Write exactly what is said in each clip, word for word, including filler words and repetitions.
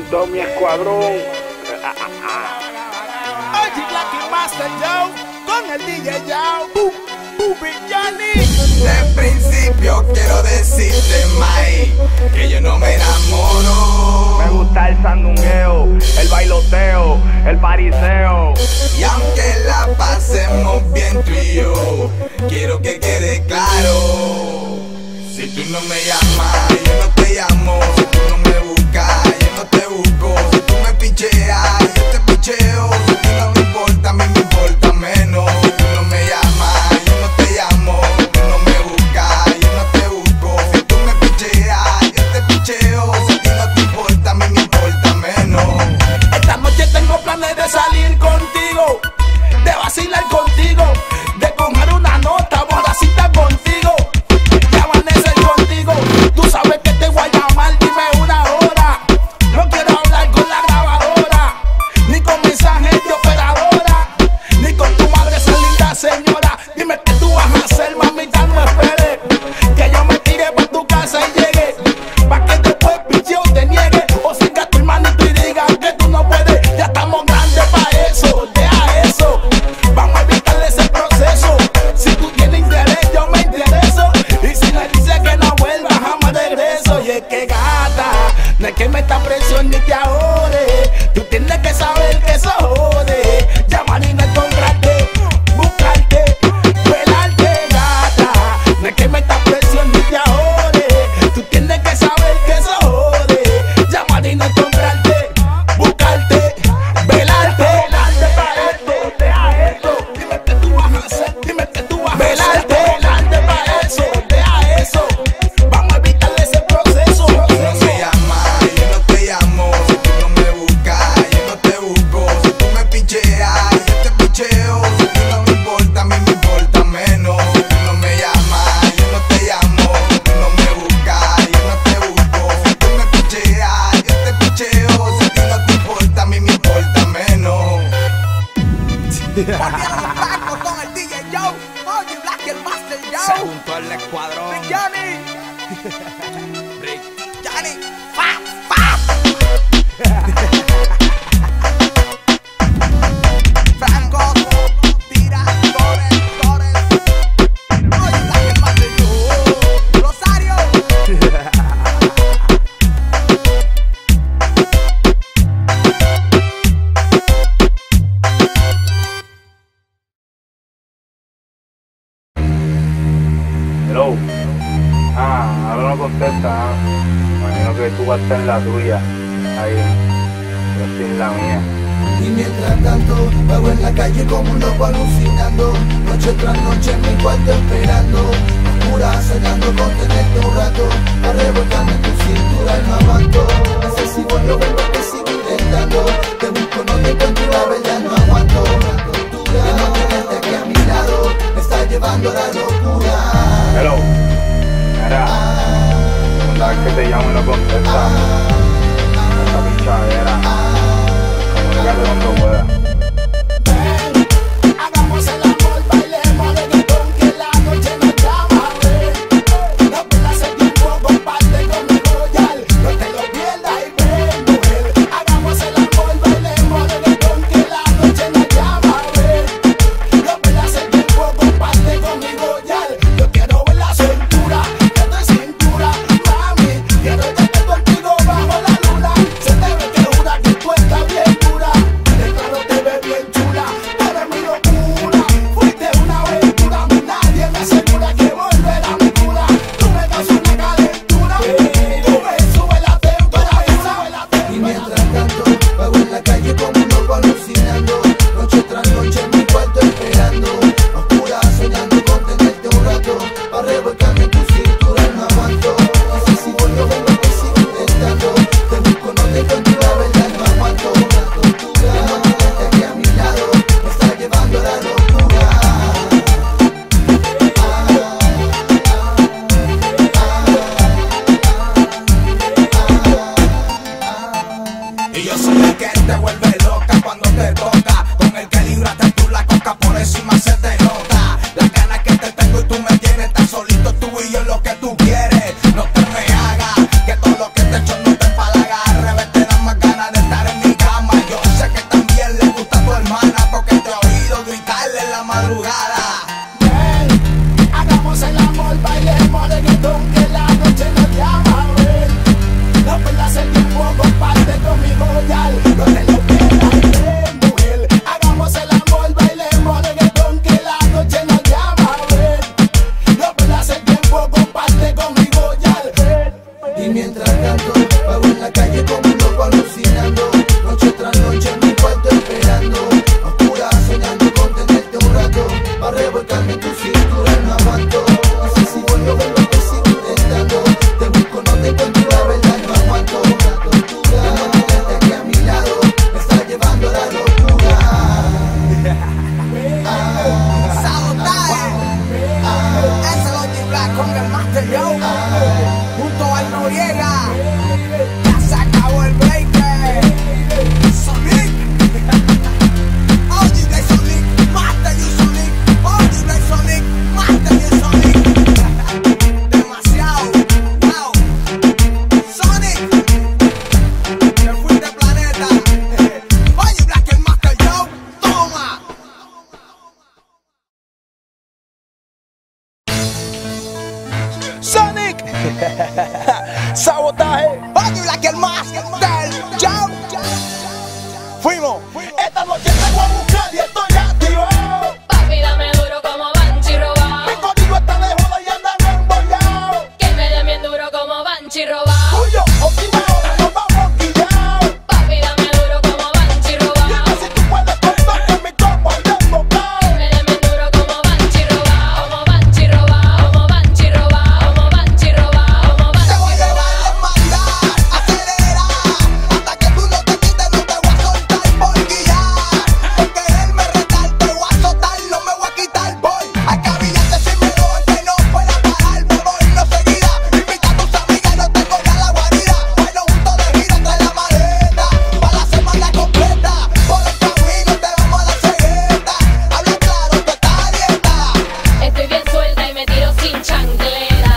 todo mi escuadrón. Oye, Black Master Joe con el D J Yao, Boom, Boom, Johnny. De principio quiero decirte, Mai, que yo no me enamoro. Me gusta el sandungueo, el bailoteo, el pariseo. Y aunque la pasemos bien tú y yo, quiero que quede claro: si tú no me llamas, yo no te llamo. Si tú no me buscas, yo no te busco. Si tú me picheas, yo te picheo. Si a ti no me importa, a mí me importa menos. Si tú no me llamas, yo no te llamo. Si tú no me buscas, yo no te busco. Si tú me picheas, yo te picheo. Si a ti no te importa, a mí me importa menos. Esta noche tengo planes de salir contigo, de vacilar contigo, de comer una nota, borracita contigo, de amanecer contigo. Tú sabes que te voy a llamar, dime una hora. No quiero hablar con la grabadora, ni con mensajes de operadora, ni con tu madre esa linda señora. Dime qué tú vas a hacer, mamita, no esperes que yo me tire pa' tu casa y llegue, pa' que después picheo te niegue, o siga tu hermanito y diga que tú no puedes. Ya estamos grandes pa' eso, deja eso, vamos a evitar ese proceso. Si tú tienes interés, yo me intereso, y si me dices que no vuelvas, jamás regreso. Y es que gata, no es que me esta presión ni te ahorre, tú tienes que saber que eso jode. Llamar y no encontrarte, buscarte, velarte, gata. No es que me esta presión ni te ahorre, tú tienes que saber que eso jode. Llamar y no encontrarte, buscarte, velarte, velarte pa' esto, deja esto. Dime qué tú vas a hacer, dime qué tú vas a hacer. Velarte, velarte pa' eso, deja eso, vamos a evitar ese proceso. Si tú no me llamas, yo no te llamo. Si tú no me buscas, yo no te busco. Si tú me picheas, yo te picheo. Si a ti no me importa, a mí me importa menos. Si tú no me llamas, yo no te llamo. Si tú no me buscas, yo no te busco. Si tú me picheas, yo te picheo. Si a ti no te importa, a mí me importa menos. Volviendo con el D J Joe, oye, Black el Master Se Joe, juntó el escuadrón. Big Johnny, Brick. Johnny, fa, fa. Franco, tira, Torres, Torres. Oye, Black el Master Joe, Rosario. Hello. Ah, ahora no contesta. Ah. Imagino que tú vas a estar en la tuya. Ahí. Yo estoy en la mía. Y mientras tanto, vago en la calle como un loco alucinando. Noche tras noche en mi cuarto esperando. Oscura soñando con tenerte un rato. A revolcarme en tu cintura y no aguanto. Necesito yo ver lo que sigo intentando. Te busco, no te encuentro y la verdad no aguanto. Que no tenerte aquí a mi lado me está llevando a la locura. Hello. Mira. Segunda vez que te llamo y no contesta. Esta pinchadera. Comunícate cuando pueda. Hagamos el amor, bailemos reggaetón, que la noche nos llama a ver. No pierdas el tiempo, comparte conmigo, yal, no te lo pierdas y ven, mujer. Hagamos el amor, bailemos reggaetón, que la noche nos llama a ver. No pierdas el tiempo, comparte conmigo, yal. Yo quiero ver la cintura, de tu cintura, mami. Quiero estar contigo bajo la luna. Se te ve que jura que tú estás bien dura. De claro te ves bien chula, pero es mi locura. Fuiste una aventura, nadie me asegura que volverá mi cura. Tú me das una calentura, tú me subes la temperatura. Y mientras tanto, vago en la calle como un loco alucinando. Noche tras noche en mi cuarto esperando. Oscura soñando con tenerte un rato. Pa' revolcarme en tu cintura y no aguanto. Necesito yo ver lo que sigo intentando. Te busco, no te encuentro y la verdad no aguanto. Que no tenerte aquí a mi lado me está llevando a la locura. Y yo soy el que te vuelve loca cuando te toca. Con el que libraste tú la coca, por encima se te nota. Las ganas que te tengo y tú me tienes tan solito tú y yo lo que tú quieres. No te me hagas, que todo lo que te echo no te empalaga. Al revés te dan más ganas ritmo reggaetón que la noche nos llama a ver. No pierdas el tiempo, comparte conmigo ya. No te lo pierdas, ven, mujer. Hagamos el amor, bailemos reggaetón que la noche nos llama a ver. No pierdas el tiempo, comparte conmigo ya. Y mientras tanto, vago en la calle como un loco alucinando, noche tras noche en mi cuarto esperando, oscura soñando con tenerte un rato, para revolcarme en tu cintura no aguanto. No sé si voy a ver lo que sigo intentando, te busco, no te encuentro y la verdad no aguanto. Una tortura, que no tenerte aquí a mi lado, me está llevando a la locura. Ah, Sabotaje. Ah, ese es Logic Black con el Master Joe. Junto al Noriega. Ya se acabó el break. Sonic. Logic Black Sonic. Master you Sonic. Logic Black Sonic. Master you Sonic. Demasiado. Wow. Sonic. Te fuiste planeta. Logic Black el Master Joe. Toma. Sonic. Sabotaje. Logic Black el Master Joe. Fuimos. Esta noche te voy a buscar y estoy activado. Papi, dame duro como Banshee robado. Mi código está de joda y andan embollados. Que me den bien duro como Banshee robado. Tuyo, última hora, nos vamos quillados. Papi, dame duro como Banshee robado. Dime si tú puedes contar que mi combo anda embocado. Que me den bien duro como Banshee robado. Como Banshee robado. Como Banshee robado. Como Banshee robado. Como Te voy Banshee a llevar robado. a mandar, acelerar, hasta que tú no te quites, no te voy a soltar por guiar. Por quererme retar, te voy a soltar, no me voy a quitar, voy. Hay que avillarte sin miedo, el que no pueda parar, me voy no seguida. Invita a tus amigas, no tengo ya la guarida. Bailo junto de gira, trae la maleta, pa' la semana completa. Por el camino te vamos a dar cegueta. Habla claro, tú estás a dieta. Estoy bien suelta y me tiro sin chanclera.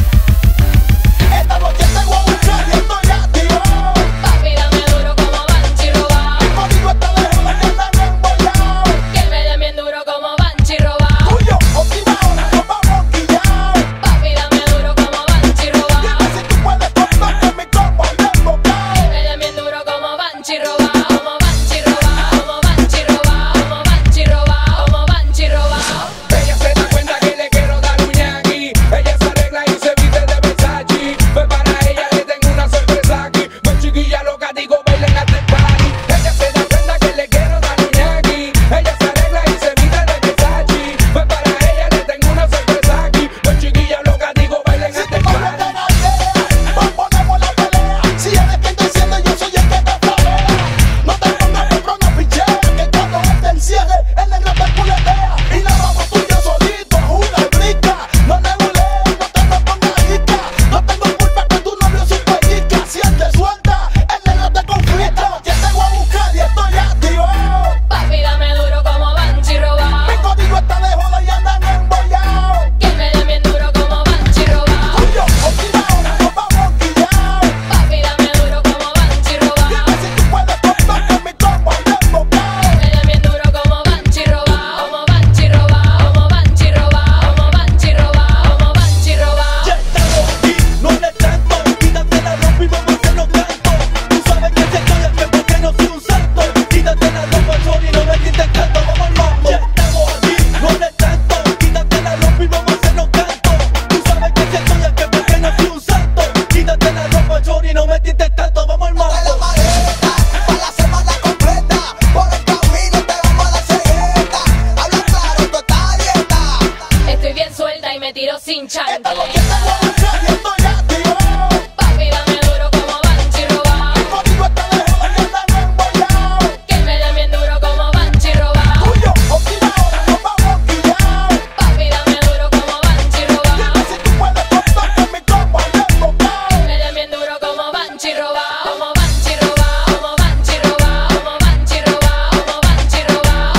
Esta noche te voy a buscar y estoy activado. Papi, dame duro como Banshee robado. Mi código está de joda y andan embollados. Que me den bien duro como Banshee robado. Tuyo, última hora, nos vamos quillados. Papi, dame duro como Banshee robado. Dime si tú puedes contar que mi combo anda embocado. Que me den bien duro como Banshee robado. Como Banshee robado. Como Banshee robado. Como Banshee robado. Como Banshee robado. Ella se da cuenta que le quiero dar un ñaqui. Ella se arregla y se viste de Versace. Pues para ella le tengo una sorpresa aquí. Pues chiquilla loca, digo, bailen hasta el party. Ella se da cuenta que le quiero dar un ñaqui. Ella se arregla y se viste de Versace. Pues para ella le tengo una sorpresa aquí. Pues chiquilla loca, digo, bailen hasta el Ponete party. en aldea, nos ponemos la pelea. Si eres quien te enciende, yo soy el que te flavea. No te pongas por no pichea, que cuando él te encierre, el negro te culetea. Y la vamos tuyo solito, jura y brinca. No nebulees, no te me pongas rica. No tengo culpa que tu novio se pellizca. Si él te suelta, el negro te confisca. Ya te voy a buscar y estoy activado. Papi, dame duro como Banshee robado. Mi código está de joda y andan embollados. Que me den bien duro como Banshee robado. Tuyo, última hora, nos vamos quillados. Papi, dame duro como Banshee robado. Dime si tú puedes contar que mi combo anda embocado. Que me den bien duro como Banshee robado. Como Banshee robado. Como Banshee robado. Como Banshee robado. Como Banshee robado. Ya estamos aquí, no le tanto. Quítate la ropa y vamos a hacernos canto. Tú sabes que te estoy aquí porque no soy un santo. Quítate la ropa, Johnny, no me quites tanto. Vamos al mambo. Ya estamos aquí, no le tanto. Quítate la ropa y vamos a hacernos canto. Tú sabes que te estoy aquí porque no soy un santo. Quítate la ropa, Johnny, no me quites tanto. Vamos al Trae la mambo. maleta, pa' la semana completa. Por el camino te vamos a dar cegueta. Habla claro, tú estás a dieta. Estoy bien suelta y me tiro sin Esta noche te chanclera. voy a buscar y estoy activado. Papi, dame duro como Banshee robado. Mi código está de joda y andan embollados. Que me den bien duro como Banshee robado. Tuyo, última hora, nos vamos quillados. Papi, dame duro como Banshee robado. Dime si tú puedes contar que mi combo anda embocado. Que me den bien duro como Banshee robado. Como Banshee robado. Como Banshee robado. Como Banshee robado. Como Banshee robado.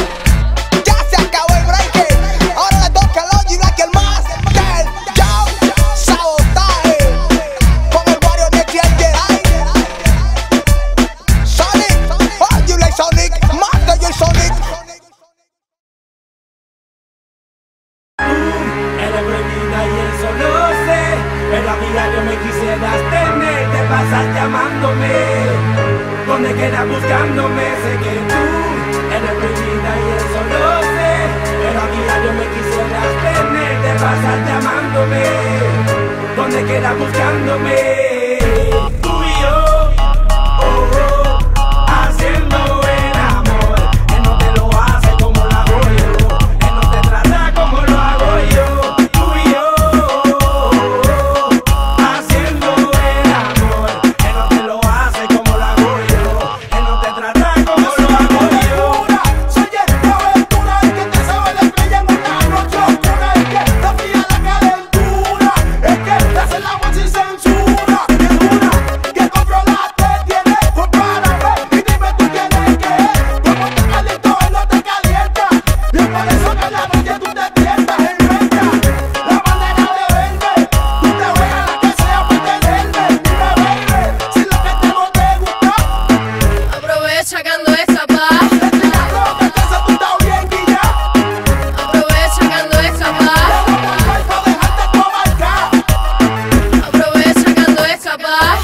Ya se acabó el break. Ahora le toca a Logic Black el Master Joe. Sabotaje. quisieras tener, te pasas llamándome. Donde quedas buscándome, sé que tú eres prohibida y eso lo sé. Pero a diario me quisieras tener, te pasas llamándome. Donde quedas buscándome. Tú y yo, oh, oh, haciendo el amor. Él no te lo hace como lo hago yo. Él no te trata como lo hago yo. Tú y yo, oh, oh, haciendo el amor. Él no te lo hace como lo hago yo. Él no te trata como lo hago yo. Soy esta aventura, el que te sabe la estrella en una noche oscura, el que te fía la calentura, el que te hace el agua sin censura, que dura, que controla te tiene, pues para ver y dime tú quién es que es, como te caliento él no te calienta, y es por eso que en la noche tú te tientas, inventa la manera de verme, tú te juegas la que sea para tenerme, dime baby, si lo que tengo te gusta. Aprovecha cuando esa paz. Desde la roca que se tú estás bien guillado. Aprovecha cuando esa paz. Pa' dejarte tu marca. Aprovecha cuando esa paz.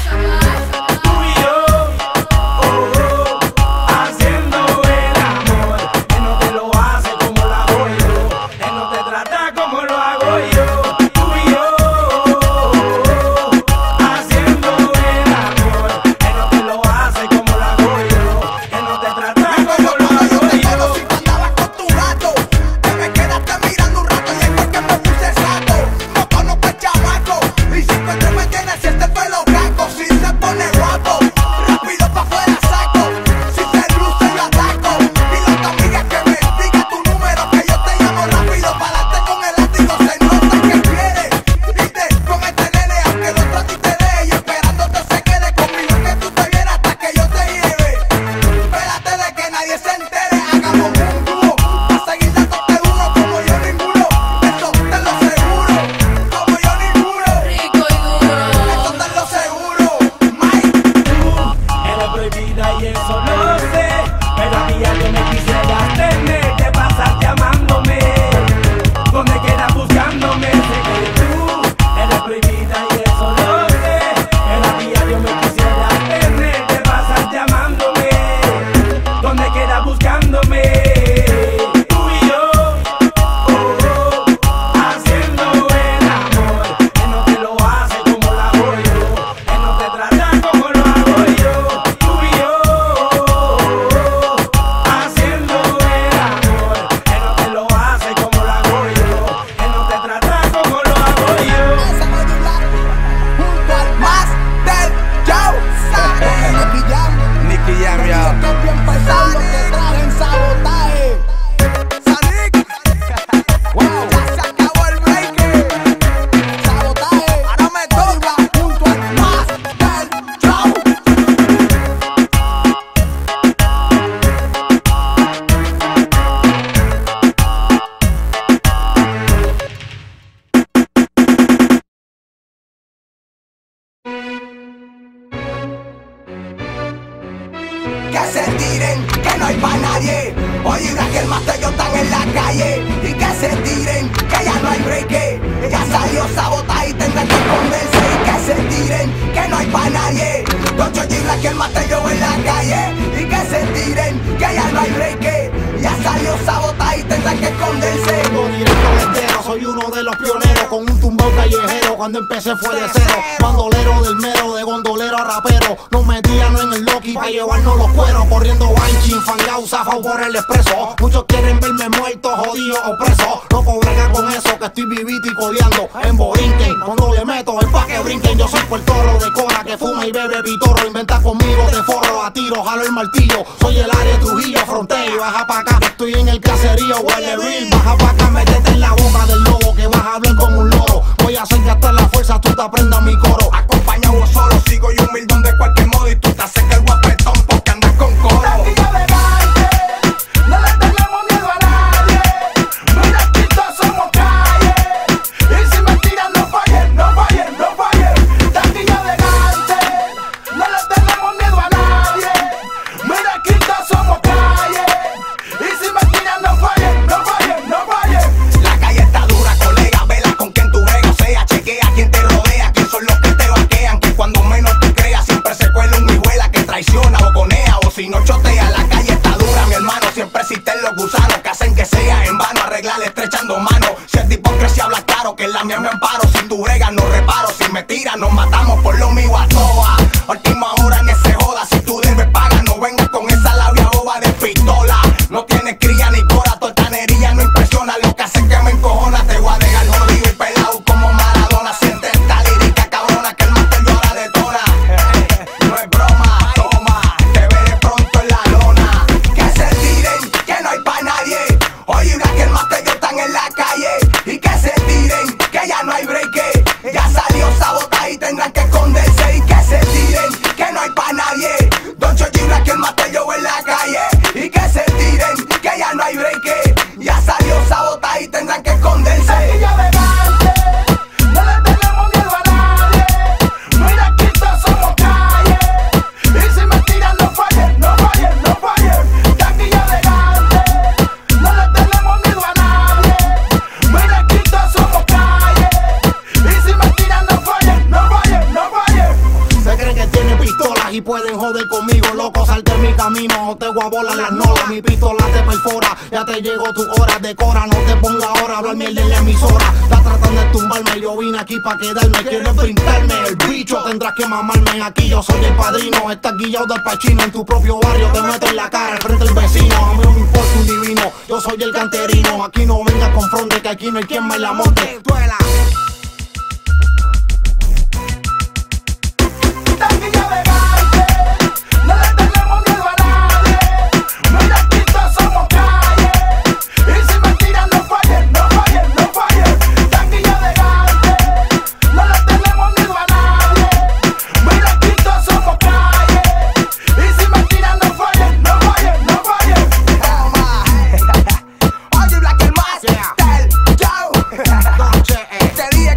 Tú y yo, oh, oh, haciendo el amor. Él no te lo hace como lo hago yo. Él no te trata como lo hago yo. Tú y yo, oh, oh, haciendo el amor. Él no te lo hace como lo hago yo. Él no te trata como lo Cuando yo hago te yo. conocí tú andabas con tu gato, te me quedaste mirando un rato y ahí fue que me puse sato. No conozco el chamaco y si encuentro me tienes si este pelo blanco, si se pone guapo, rápido pa' afuera saco. Si se luce yo ataco, dile a tu amiga que me diga tu número que yo te llamo rápido para darte con el látigo. Se nota que quieres irte con este nene aunque el otro a ti te dé y esperándote se quede conmigo que tú te vienes hasta que yo te lleve. Espérate de que nadie se entere, hagamos un dúo pa' seguir dándote duro como yo ninguno. Eso te lo seguro, como yo ninguno. Rico y duro. Eso te lo seguro, Mike. Eres prohibida y eso lo sé, pero a diario me quisieras tener, te pasas llamándome, donde quedas buscándome, sé que tú eres prohibida y eso lo sé, pero a diario me quisieras tener, te pasas llamándome, donde quedas buscándome. Tú y yo, oh, oh, haciendo el amor. Él no te lo hace como lo hago yo. Él no te trata como lo hago yo. Tú y yo, oh, oh, haciendo el amor. Él no te lo hace como lo hago yo. Él no te trata como lo hago yo. Esa modular junto al más del show. Nicky Jam, Nicky Jam, yo. que bien pesado lo que traje en sabotaje. Sonic, wow, ya se acabó el break. Sabotaje, ahora me toca junto al más del show. Que se tiren, que no hay pa' nadie. Hoy una que el Mateo están en la calle. Y que se tiren, que ya no hay break. Ya salió Sabotaje y tendrán que esconderse. Y que se tiren, que no hay pa' nadie. Don Chochi Black y el Mateo en la calle. Y que se tiren, que ya no hay break. Ya salió Sabotaje y tendrán que esconderse. Vengo directo al entero, soy uno de los pioneros con un tumbao callejero. Cuando empecé fue de cero, bandolero del mero, de gondolero a rapero. Nos metían en el Loki pa' llevarnos los cueros, corriendo banchin, fangao, zafao por el expreso. Muchos quieren verme muerto, jodido o preso. No cobran con eso que estoy vivito y coleando en Borinquen. Cuando le meto es pa' que brinquen. Yo soy por toro de cora que fuma y bebe pitorro. Inventa conmigo de forro, a tiro, jalo el martillo. Soy el área Trujillo, fronteo, baja pa' acá. Estoy en el caserío, huele real. Baja pa' acá, métete en la boca del lobo que vas a hablar como un loro. Voy a hacer gastar la fuerza, tú te aprendas mi coro. Acompañado o solo, sigo y humildón de cualquier modo. Y tú te haces el guapetón porque andas con coro. Taquilla elegante, no le tenemos miedo a nadie. Mira aquí todos somos calle. Y si me tiran no fallen, no fallen, no fallen. Taquilla elegante, no le tenemos miedo a nadie. Mira aquí todos somos calle. Y si me tiran no fallen, no fallen, no fallen. La calle está dura, colega, vela con quien tú bregas. O sea, chequea quién te rodea, quién son los que te van me tira, nos matamos por lo mío a toa. Última hora en ese joda, si tú debes pagar, no vengas con esa labia boba de pistola. No tienes cría ni cora, tortanería no impresiona. Lo que hace que me encojona, te voy a dejar jodido y pelado como Maradona. Siente esta lírica cabrona que el máster yo ahora detona. No es broma, toma, te veré pronto en la lona. Que se tiren, que no hay pa' nadie. Oye, una que el máster yo están en la calle. Y que se tiren, que ya no hay break. Ya salió Sabota y tendrán que esconderse. Y que se tiren, que no hay pa' nadie. Don Chochi Black, que el máster yo en la calle. Y que se tiren, que ya no hay break. Ya salió Sabota y tendrán que esconderse. Taquilla de Gante, no le tenemos miedo a nadie. Mira aquí todos somos calle. Y si me tiran no fallen, no fallen, no fallen. Taquilla de Gante, no le tenemos miedo a nadie. Mira aquí todos somos calle. Y si me tiran no fallen, no fallen, no fallen. Se creen que tienen pistolas y pueden joder conmigo, loco, salte en mi camino, o te voy a volar las nolas. Mi pistola te perfora, ya te llegó tu hora, decora, no te ponga ahora a hablar mierda en la emisora. Estás tratando de tumbarme, yo vine aquí pa' quedarme, quieres brincarme, el bicho tendrás que mamarme. Aquí yo soy el padrino, estás guillado del pachino, en tu propio barrio te meto en la cara, al frente del vecino. A mí no me importa un divino, yo soy el canterino, aquí no vengas con fronte, que aquí no hay quien me la monte. Duela. Taquilla de Gante, no le tenemos miedo a nadie. Mira aquí todos somos calle. Y si me tiran no fallen, no fallen, no fallen. Taquilla de Gante, no le tenemos miedo a nadie. Mira aquí todos somos calle. Y si me tiran no fallen, no fallen, no fallen. Oye, Black el más, Yeah. Tel, yo. Don Che, eh. Este día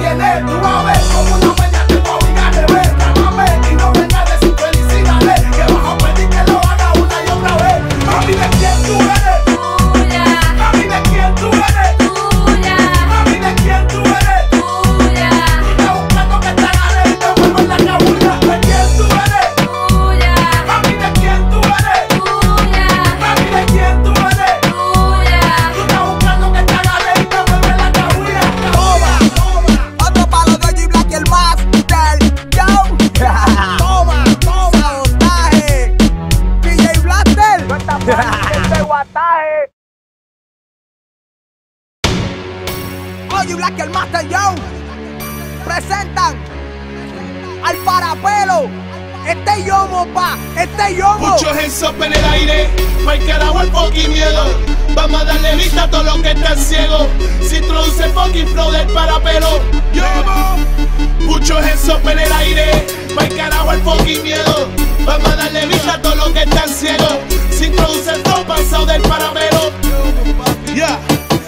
viene, tú vas a ver como una media te va a obligar de ver. Llámame y no vengas a decir felicidades, que vas a pedir que lo haga una y otra vez. Mami, ¿de quién tú eres? Tuya, Mami, ¿de quién tú eres? tuya, Mami, ¿de quién tú eres? tuya, Tú estás buscando que te agarre y te muevo en la cabulla. ¿De quién tú eres? tuya, Mami, ¿de quién tú eres? tuya, Mami, ¿de quién tú eres? tuya. Tú estás buscando que te agarre y te muevo en la cabulla. Toma, otro palo de G Black y el Master, yo. Toma, toma, sabotaje. D J Blaster. No está fácil este guataje. Oye, Black y el Master, yo. Presentan al parapelo. Este yomo, pa, este yomo. Muchos hands up en el aire, pa'l carajo el fucking miedo. Vamos a darle vista a todo lo que está ciego. Se introduce el fucking flow del parapelo. Yo, muchos hands up en el aire, pa'l carajo el fucking miedo. Vamos a darle vista a todo lo que está ciego. Se introduce el flow pasado del parapelo. Yeah.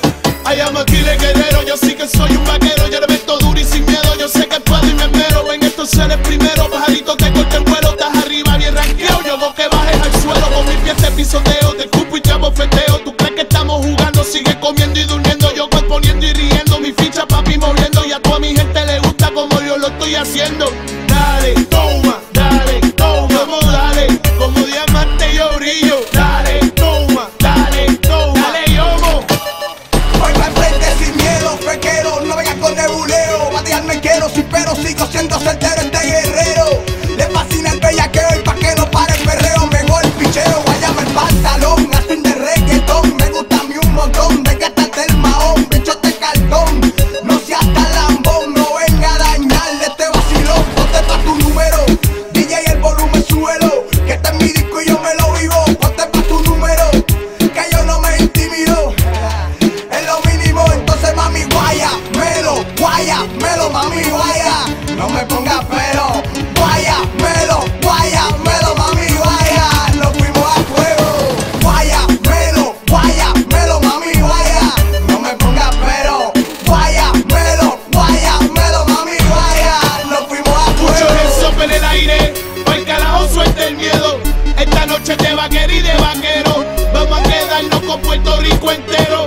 I am a killer guerrero, yo sí que soy un vaquero. Yo le meto duro y sin miedo, yo sé que puedo y me esmero. En esto ser el primero, pajarito te corta el vuelo. Estás arriba bien ranqueado, yo hago que bajes al suelo. Con mis pies te pisoteo, te escupo y te abofeteo. Tú crees que estamos jugando, sigue comiendo y durmiendo. Yo voy poniendo y riendo, mi ficha papi moviendo. Y a toda mi gente le gusta como yo lo estoy haciendo. Dale, toma, dale, toma, como dale, como diamante yo brillo. Dale, toma, dale, toma, dale, yomo. Voy pa' enfrente sin miedo, fequero, no vengas con nebuleo. Batearme quiero, sí, pero sigo siendo certero este guerrero. Le fascina el bellaqueo y pa' que no pare el perreo. Mejor el picheo, guayame el pantalón, hacen de reggaetón. Me gusta a mí un montón, de gastarte el mahón, bicho este cartón. No seas tan lambón, no venga a dañarle este vacilón. Ponte pa' tu número, D J el volumen suelo. Que este es mi disco y yo me lo vivo. Ponte pa' tu número, que yo no me intimido. Es lo mínimo, entonces mami guaya, melo, guaya, melo, mami guaya. No me pongas pero, guaya, melo, guaya, melo, mami guaya. Nos fuimos a fuego, guaya, melo, guaya, melo, mami guaya. No me pongas pero, guaya, melo, guaya, melo, mami guaya. Nos fuimos a Muchos fuego. hands up en el aire, pa'l carajo suelta el miedo. Esta noche de vaquero y de vaquero, vamos a quedarnos con Puerto Rico entero.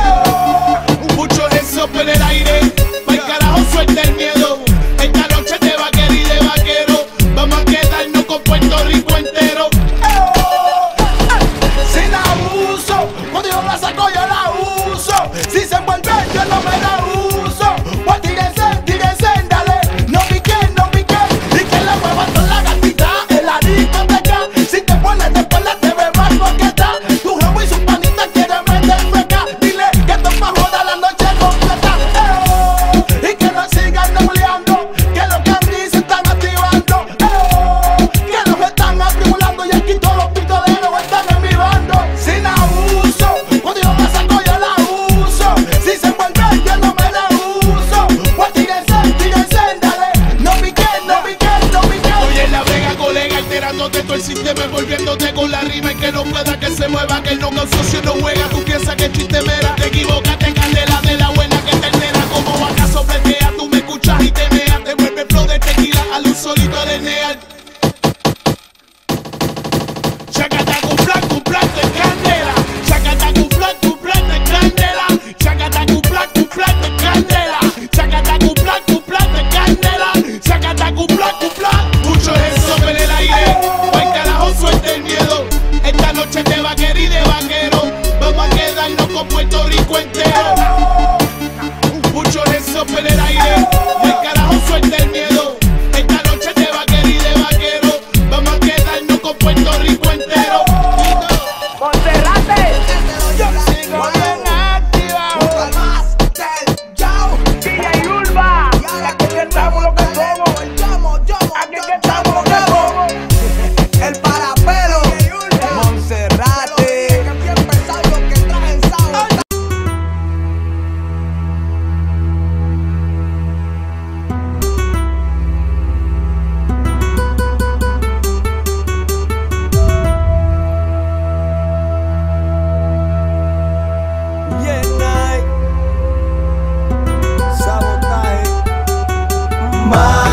Muchos hands up en el aire, pa'l carajo suelta el miedo. Esta noche de vaquero y de vaquero, vamos a quedarnos con Puerto Rico entero. Sin abuso, cuando yo la saco yo la uso. Si se envuelve yo no me la uso. Pues tírense, tírense, dale. No piquen, no piquen. Y que la muevan con la gatita en la discoteca. Si te pones de espalda te ve más boqueta. Tu jefe y sus panitas quieren meter feca. Dile que esto es pa' joder la noche completa. Eh, y que no sigan nebleando, que los candies se están activando. Eh, que los están atribulando y aquí todos los pistoleros están en mi bando. Sin abuso, cuando yo la saco yo la uso. Si se envuelve yo no me la uso. Pues tírense, tírense, dale. No piquen, no piquen, no piquen. Oye, la brega, colega, alterándote todo el sistema, envolviéndote con la rima y que no pueda que se mueva, que el no socio no juega. Tú piensas que es chistemera, te equivocaste, candela de la buena que te entera. Como acaso fletea, tú me escuchas y te meas, te vuelve flow de tequila a luz solito de neal. Chacata con plan, con plan de candela. Chacata con plan, con plan de candela. Chacata con plan, con plan de candela. Chacata con plan, con plan de candela. Chacata con plan, con plan. Muchos hands up en el aire, pa'l carajo suelta el miedo. Esta noche de vaquero y de vaquero,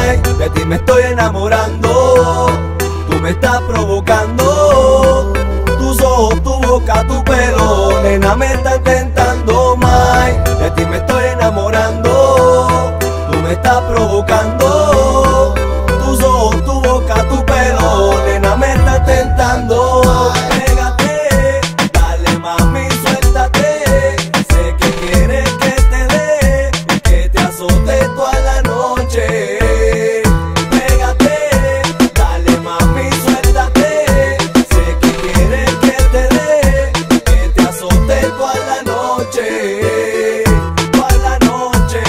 Mike, de ti me estoy enamorando. Tú me estás provocando. Tus ojos, tu boca, tu pelo, nena, me estás tentando, Mike. De ti me estoy enamorando. Tú me estás provocando. Tus ojos, tu boca, tu pelo, nena, me estás tentando. Pégate, dale mami, suéltate. Sé que quieres que te dé y que te azote toda la noche. Pégate, dale mami, suéltate. Sé que quieres que te dé y que te azote toda la noche. Toda la noche,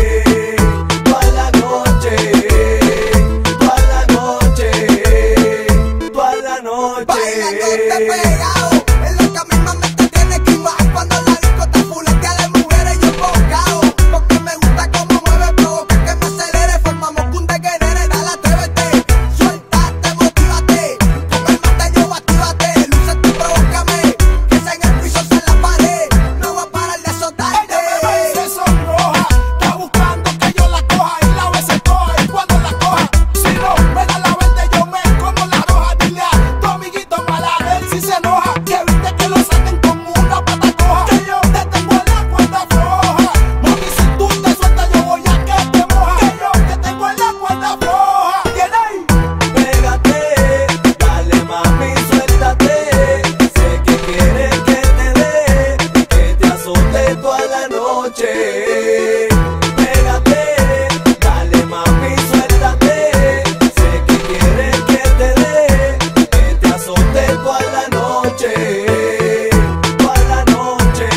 toda la noche, toda la noche, toda la noche. Bailándote pegado, es lo que a mí más me entretiene que más cuando la disco está fuletea de mujeres y yo enfocado. Porque me gusta cómo mueve, provoca que me acelere. Formamos un degenere, dale, atrévete. Suéltate, motívate. Con el mate yo actívate. Luce tú, provócame. Que sea en el piso, sea en la pared. No voy a parar de azotarte. Ella me se sonroja, está buscando que yo la coja y la bese toda y cuando la coja, si no me da la verde yo me como la roja. Dile a tu amiguito para ver si se enoja, que viste que lo saquen como una pata coja, que yo te tengo en la cuerda floja. Mami, si tú te sueltas yo voy a que te moja, que yo te tengo en la cuerda floja. ¿Tiene ahí? Pégate, dale mami, suéltate. Sé que quieres que te dé y que te azote toda la noche. Pégate, dale mami, suéltate. Sé que quieres que te dé y que te azote toda la noche. Toda la noche,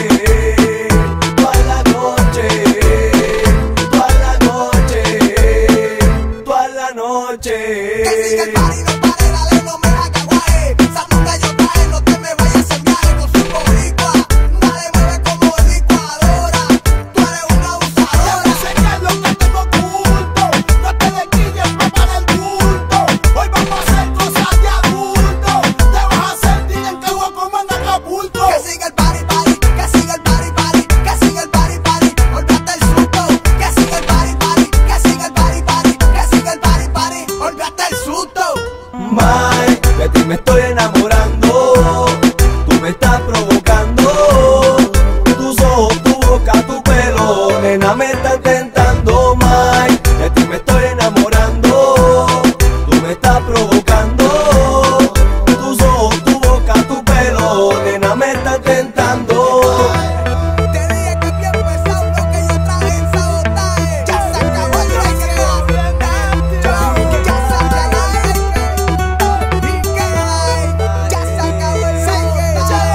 toda la noche, toda la noche, toda la noche. Que siga el party, no pare, dale, no me hagas guaje. Sandunga yo traje, no te me vayas a viaje. Con su boricua, dale, mueve como licuadora. Tú eres una Te voy a abusadora. enseñar lo que tengo oculto, no te desquilles, prepara el bulto. Hoy vamos a hacer cosas de adulto, te vas a sentir en que voy a comer en Acapulco. Que siga el party, party, que siga el party, party, que siga el party, party, olvídate el susto. Que siga el party, party, que siga el party, party, que siga el party, party, olvídate el susto. Mike, de ti me estoy enamorando. Tú me estás provocando. Tus ojos, tu boca, tu pelo, nena, me estás tentando, Mike. De ti me estoy enamorando. Tú me estás provocando. Tus ojos, tu boca, tu pelo, nena, me estás tentando. Te dije que es bien pesado lo que yo traje en sabotaje. Ya se acabó el reggae. Ya se acabó el reggae. ¿Y qué hay? Ya se acabó el reggae. Ya se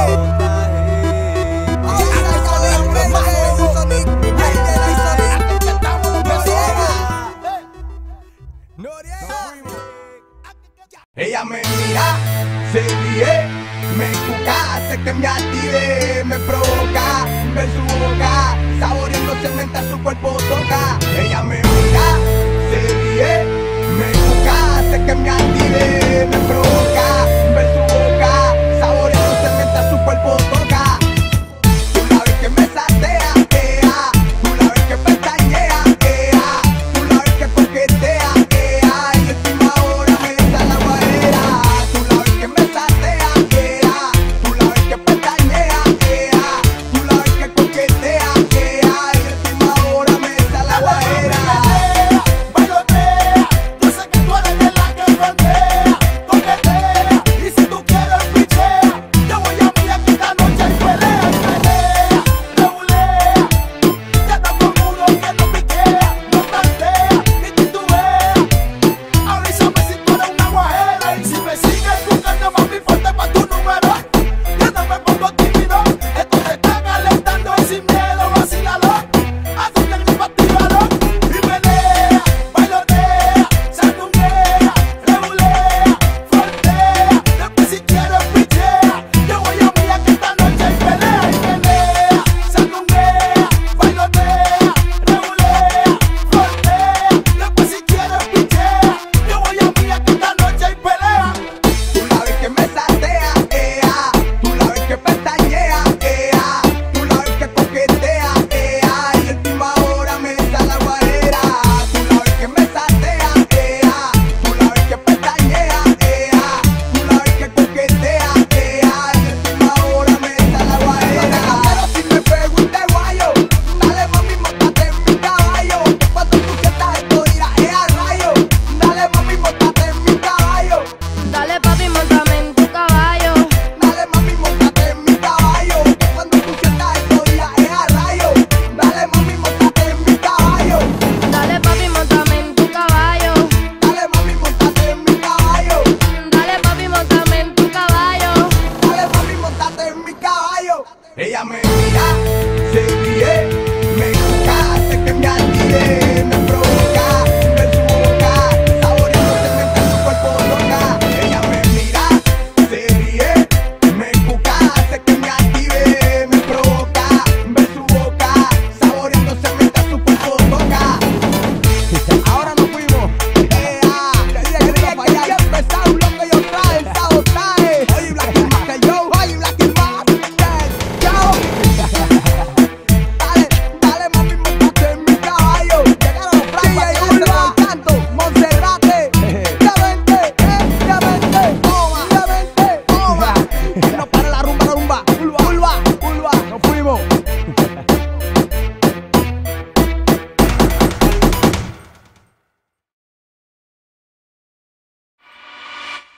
acabó el reggae. Sonic, Hayden y Sonic. Noriega. Noriega. Ella me mira, se ríe, me enfoca, hace que me active, me provoca, ver su boca, saboreándose mientras su cuerpo toca. Ella me mira, se ríe, me enfoca, hace que me active, me provoca, ver su boca, saboreándose mientras su cuerpo toca. Tú la ves que me satea, ea, tú la ves que pestañea, ea, tú la ves que coquetea, ea, y encima ahora me echa la guarera. Tú la ves que me satea, ea, tú la ves que pestañea, ea, tú la ves que coquetea, ea, y encima ahora me echa la guarera.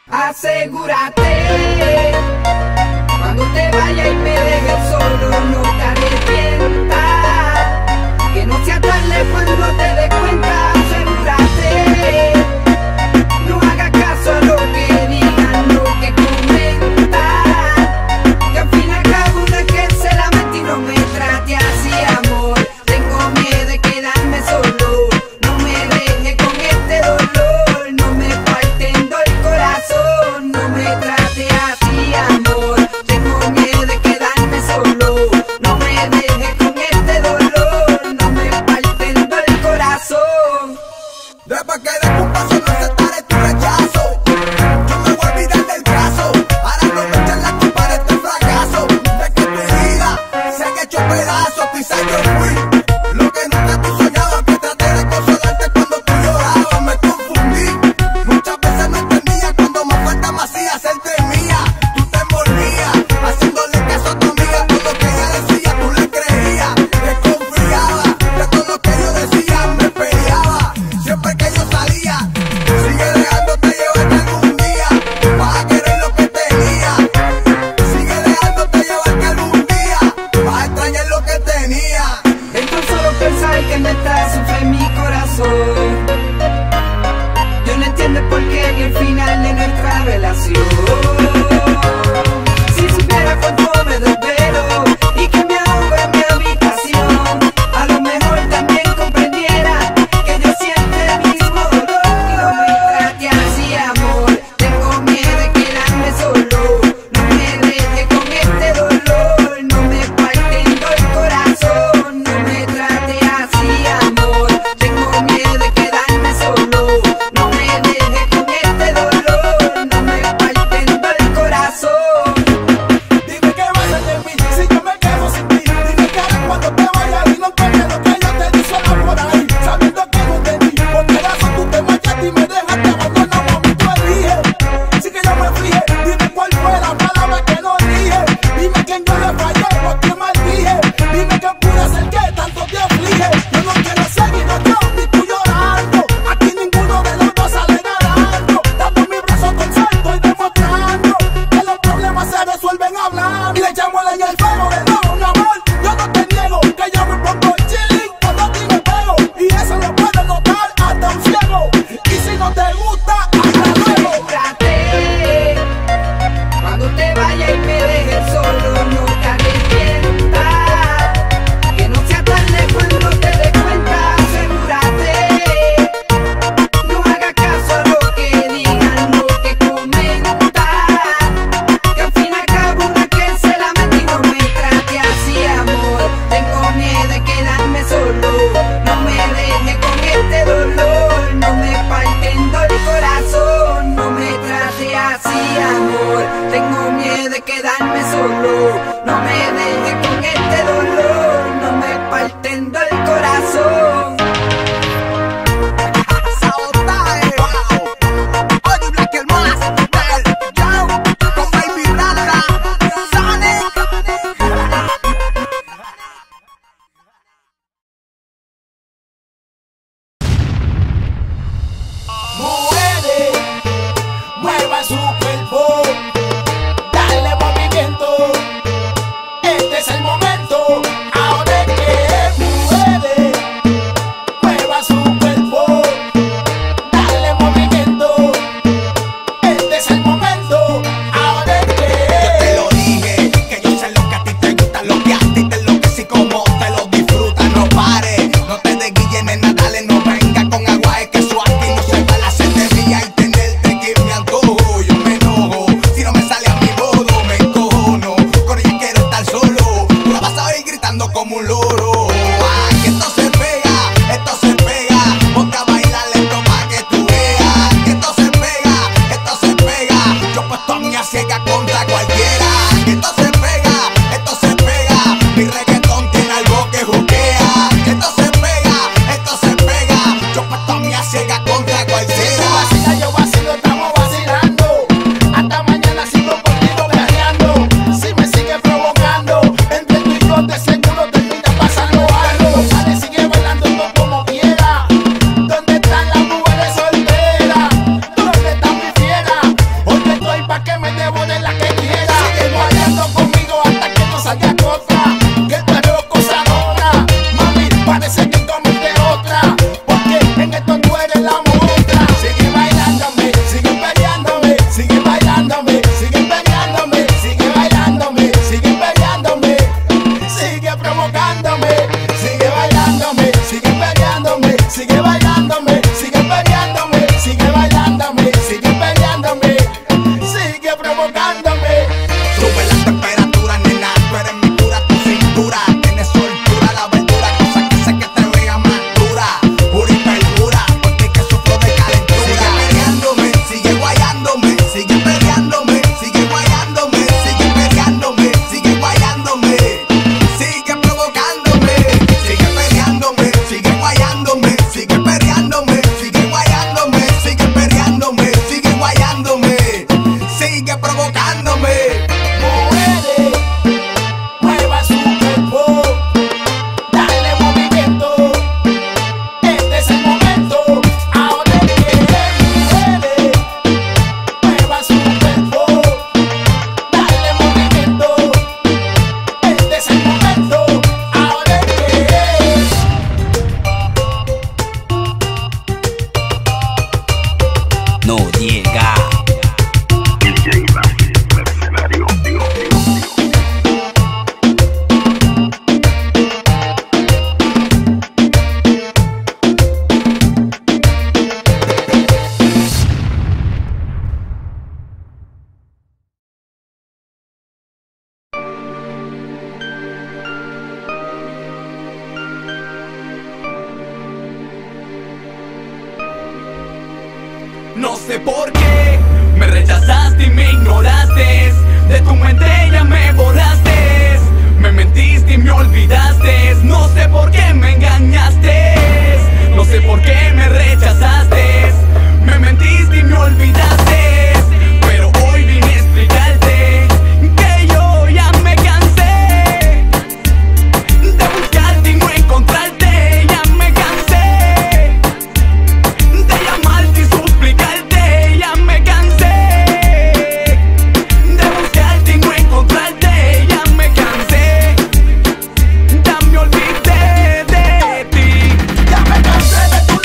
Asegúrate, cuando te vayas y me dejes solo, no te arrepientas, que no sea tarde cuando te des cuenta. Asegúrate, no hagas caso a lo que digan, lo que comentan, que al fin y al cabo no es que se lamente y no me trate así, amor. Tengo miedo de quedarme solo, no me dejes con este dolor, no me partiendo el corazón, no me trate así, amor. Tengo miedo de quedarme solo, no me dejes con este dolor, no me partiendo el corazón. Después que des un paso no aceptaré tu rechazo. Yo me voy a olvidar del caso, para no me echar la culpa de este fracaso. De que tu vida se han hecho pedazos, quizás yo fui lo que nunca tú soñabas, que traté de consolarte cuando tú llorabas. Me confundí, muchas veces no entendía cuando más falta me hacía hacerte mía. Tú te envolvías, haciéndole caso a tu amiga, todo lo que ella decía tú le creías. Desconfiaba de todo lo que yo decía, me peleaba siempre que yo salía. Sigue dejándote llevar que algún día vas a querer lo que tenía. Sigue dejándote llevar que algún día vas a extrañar lo que tenía. Es tan solo pensar que me está sufre mi corazón. Yo no entiendo por qué en el final de nuestra relación. Si supiera cuánto me desvelo y que me ahogo en mi habitación, a lo mejor también comprendiera que yo siento el mismo dolor. No me trate así, amor. Tengo miedo de quedarme solo. No me dejes con este dolor, no me partiendo el corazón. No me trate así, amor. Tengo miedo de quedarme solo. No me dejes con este dolor, no me partiendo el corazón. Dime qué vas a hacer de mí si yo me quedo sin ti. Dime qué harás cuando te vayas y no encuentres lo que yo te di sola por ahí, sabiendo que no te di. Por pedazo tú te marchaste y me dejaste abandonado a mí. Tú eliges, sí que yo me fijé. Dime cuál fue la palabra que no dije. Dime quién yo le fallé, por qué maldije. Dime qué pude hacer que tanto te aflige. Yo no quiero seguir yo ni tú llorando. Aquí ninguno de los dos sale ganando. Dando mi brazo concepto y demostrando que los problemas se resuelven hablando. Y le echamos leña al fuego de no, mi amor. Yo no te niego que yo me pongo chilling cuando a ti me pego. Y eso lo puede notar hasta un ciego. Y si no te gusta, hasta luego. Asegúrate, cuando te vayas y me dejes solo, no te arrepientas, que no sea tarde cuando te des cuenta. Asegúrate, no hagas caso a lo que digan, lo que comentan, que al fin y al cabo no es que se lamente y no me trate así, amor. Tengo miedo de quedarme solo, no me dejes con este dolor, no me partiendo el corazón. No me trate así, amor. Tengo miedo de quedarme solo, no me dejes con este dolor, no me partiendo el corazón. Sabotaje, wow. Oye, Black el Master, yo, con Baby Rata, Sonic. Mueve, mueva su cuerpo, dale movimiento. Este es el momento, ahora es que mueve, mueva su cuerpo, dale movimiento. Este es el momento, ahora es Yo te que. lo dije, que yo sé lo que a ti te gusta, lo que a ti te enloquece y como te lo disfrutas. No pares, no te desguilles, nena, dale, no venga con agua, es que eso aquí no se va a hacer de mía y tenerte que me antojo. Yo me enojo, si no me sale a mi modo, me encojono. Con ella quiero estar solo, tú la vas a oír gritando como un loro. Ah, que esto se pega, esto se pega, ponte a bailar lento pa' que tú veas. Que esto se pega, esto se pega, yo puesto a mi ciega contra cualquiera. Que esto se pega, esto se pega, mi reggaetón tiene algo que juquea. Que esto se pega, esto se pega, yo puesto a mi ciega bailándome, sigue peleándome, sigue bailándome, sigue peleándome, sigue provocándome. Sube la temperatura, nena, tú eres mi cura, tu cintura tiene soltura, la verdura, cosa que hace que te vea más dura, pura y perdura, porque que sufro de calentura. Sigue peleándome, sigue guayándome, sigue peleándome, sigue guayándome, sigue peleándome, sigue guayándome, sigue provocándome, sigue peleándome, sigue guayándome, sigue peleándome, sigue guayándome, sigue peleándome, sigue guayándome, sigue provocándome. Muere, mueva su cuerpo, dale movimiento, este es el momento, ahora es que muere, mueva su cuerpo, dale movimiento, este es el momento, ahora es que No llega. No sé por qué me rechazaste y me ignoraste. De tu mente ya me borraste. Me mentiste y me olvidaste. No sé por qué me engañaste. No sé por qué me rechazaste. Me mentiste y me olvidaste. Pero hoy vine a explicarte que yo ya me cansé de buscarte y no encontrarte. Ya me cansé de llamarte y suplicarte, ya me cansé de buscarte y no encontrarte, ya me cansé, ya me olvidé de ti. ya me cansé de tu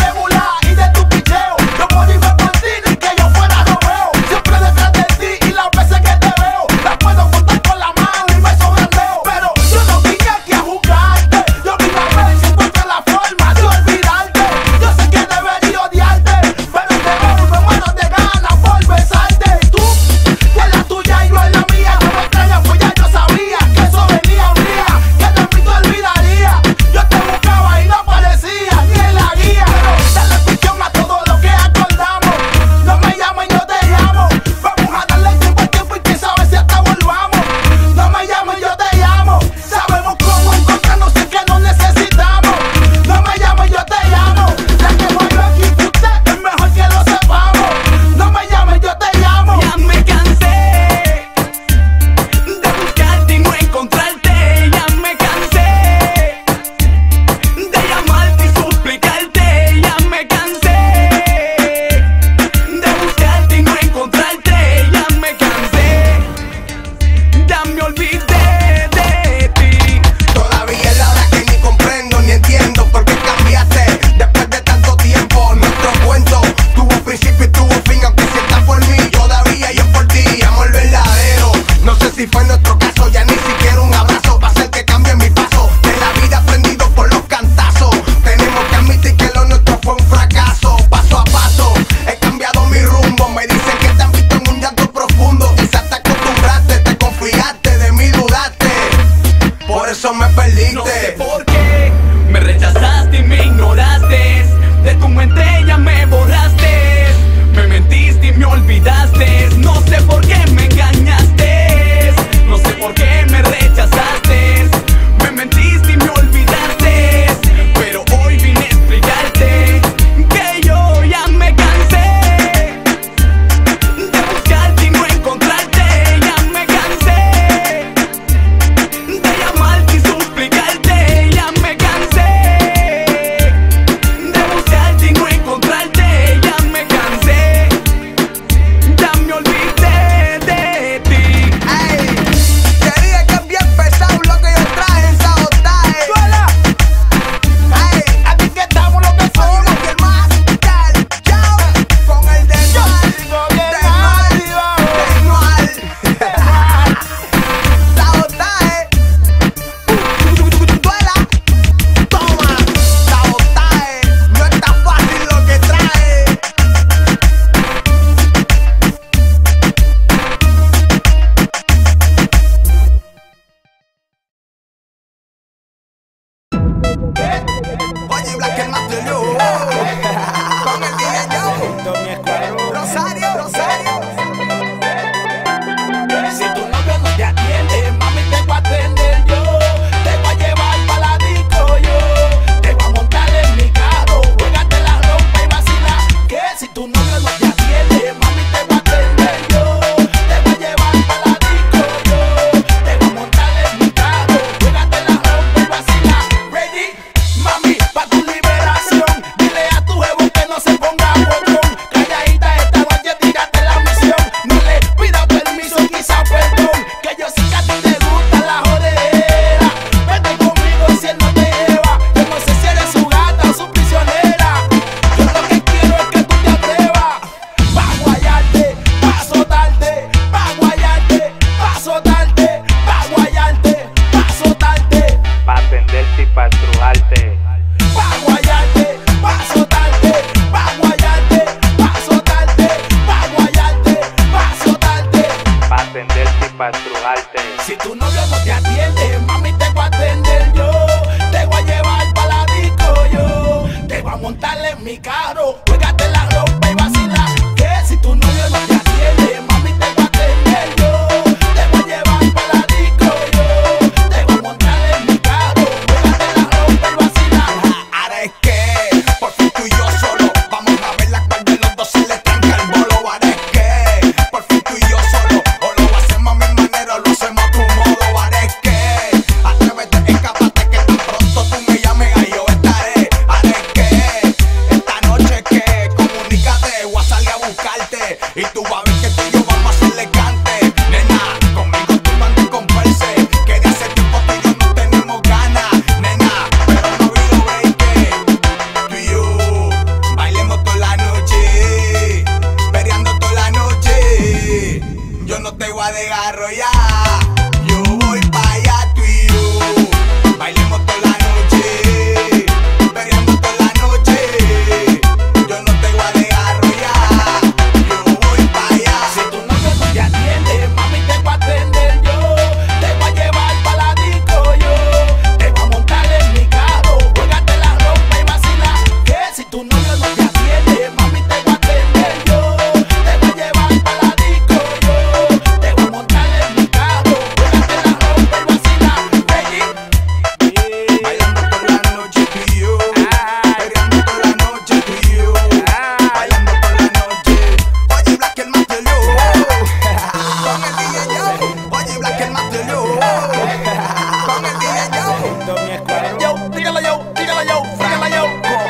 pa' estrujarte. Si tu novio no te atiende, mami, te voy a atender yo. Te voy a llevar pa' la disco yo. Te voy a montar en mi carro, juégate la ropa y vacila. Que si tu novio no te atiende, mami, te voy a atender yo. Te voy a llevar pa' la disco yo. Te voy a montar en mi carro, juégate la ropa y vacila. Ahora es que, por fin tú y yo solo, vamos a ver la cual de los dos se le tranca el bolo. Ahora es que, por fin tú y yo solo, o lo hacemos a mi manera o lo hacemos a tu modo. Ahora es que, atrévete, escápate que tan pronto tú me llames ahí yo estaré. Ahora es que, esta noche que, comunícate, voy a salir a buscarte y tú vas a ver que tú y yo vamos a hacerle cante. Nena, conmigo tú no andes con perse, que de hace tiempo tú y yo no tenemos ganas. Nena, pero no ha habido break, tú y yo bailemos toda la noche, peleando toda la noche. Yo no te voy a dejar rollar, yo voy pa' allá, tú y yo bailemos toda la noche, peleando toda la noche. Yo no te voy a dejar rollar, yo voy pa' allá. Si tu novio no te atiende, mami, te voy a atender yo. Te voy a llevar pa' la disco yo. Te voy a montar en mi carro, juégate la ropa y vacila. Que si tu novio no te atiende, mami, te voy a atender yo. Te voy a llevar pa' la disco yo. Te voy a montar en mi carro, juégate la ropa y vacila. Baby, Bailando toda la noche tú y yo, peleando toda la noche tú y yo, bailando toda la noche. Oye, Black el más de lo, con el D J yo. Oye, Black el más de lo, con el D J yo. yo, dígalo yo, dígalo yo, dígalo yo.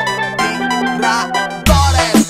Raptores.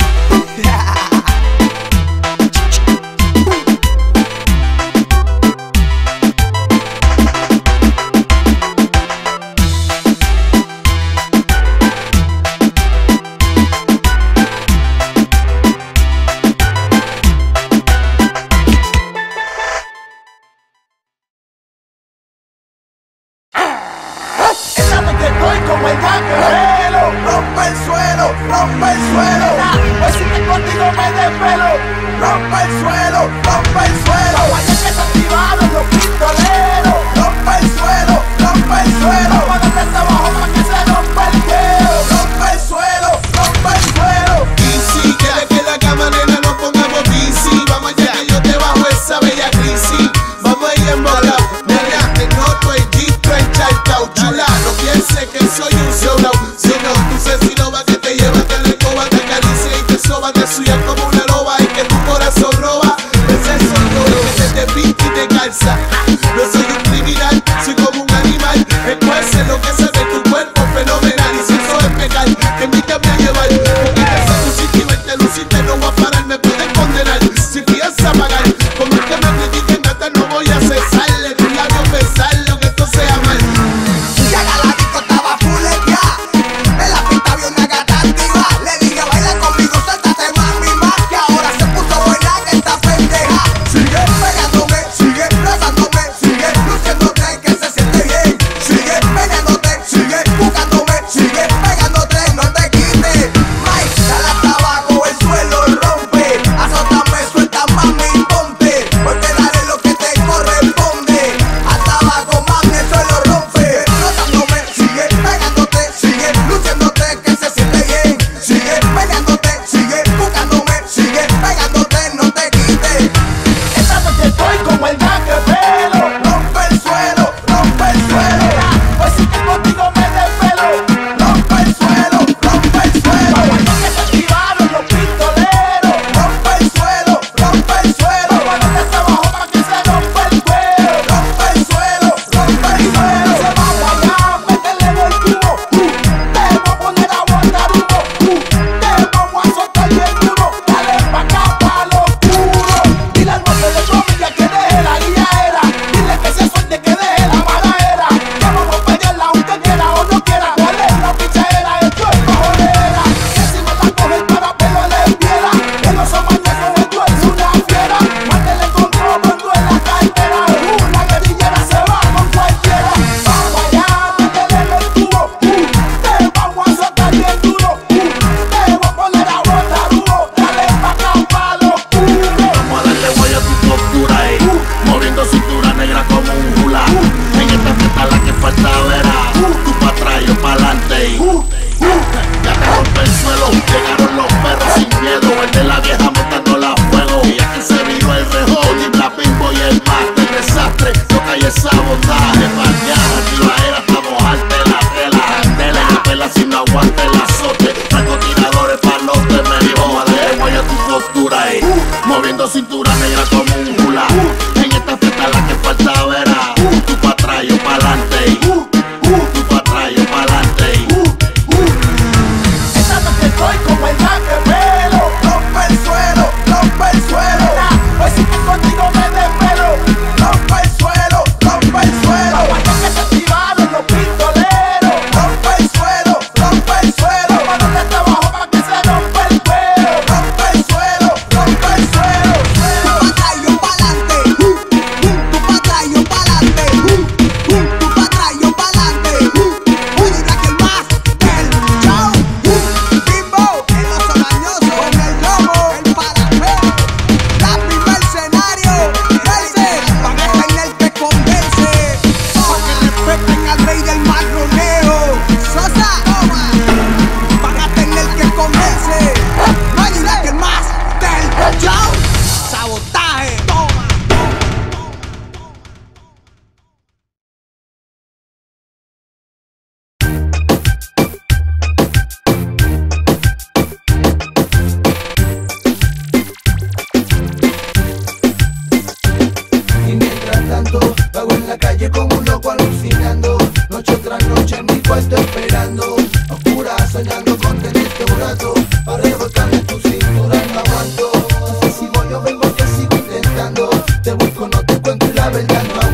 Esta noche estoy como el guerrero. Rompe el suelo, rompe el suelo, Hoy si me contigo me desvelo. rompe el suelo, rompe el suelo, Vaya que se activaron los pistoleros. rompe el suelo, rompe el suelo, Vamos a darle trabajo para que se rompa el hielo. rompe el suelo, rompe el suelo. Easy, quiere que la cama, nena, nos pongamos busy. Vamos allá que yo te bajo esa bella crisis. Vamos a ir en bola, nena, que no estoy disco en charcao. Chula, no pienses que soy un solo. Si no, tú sé si no va que te lleva, te recoba, te acaricia y te soba, te suya como una loba y que tu corazón roba. Ese soy yo, el que te pinta y te calza. No soy un criminal, soy como un animal, el cual se lo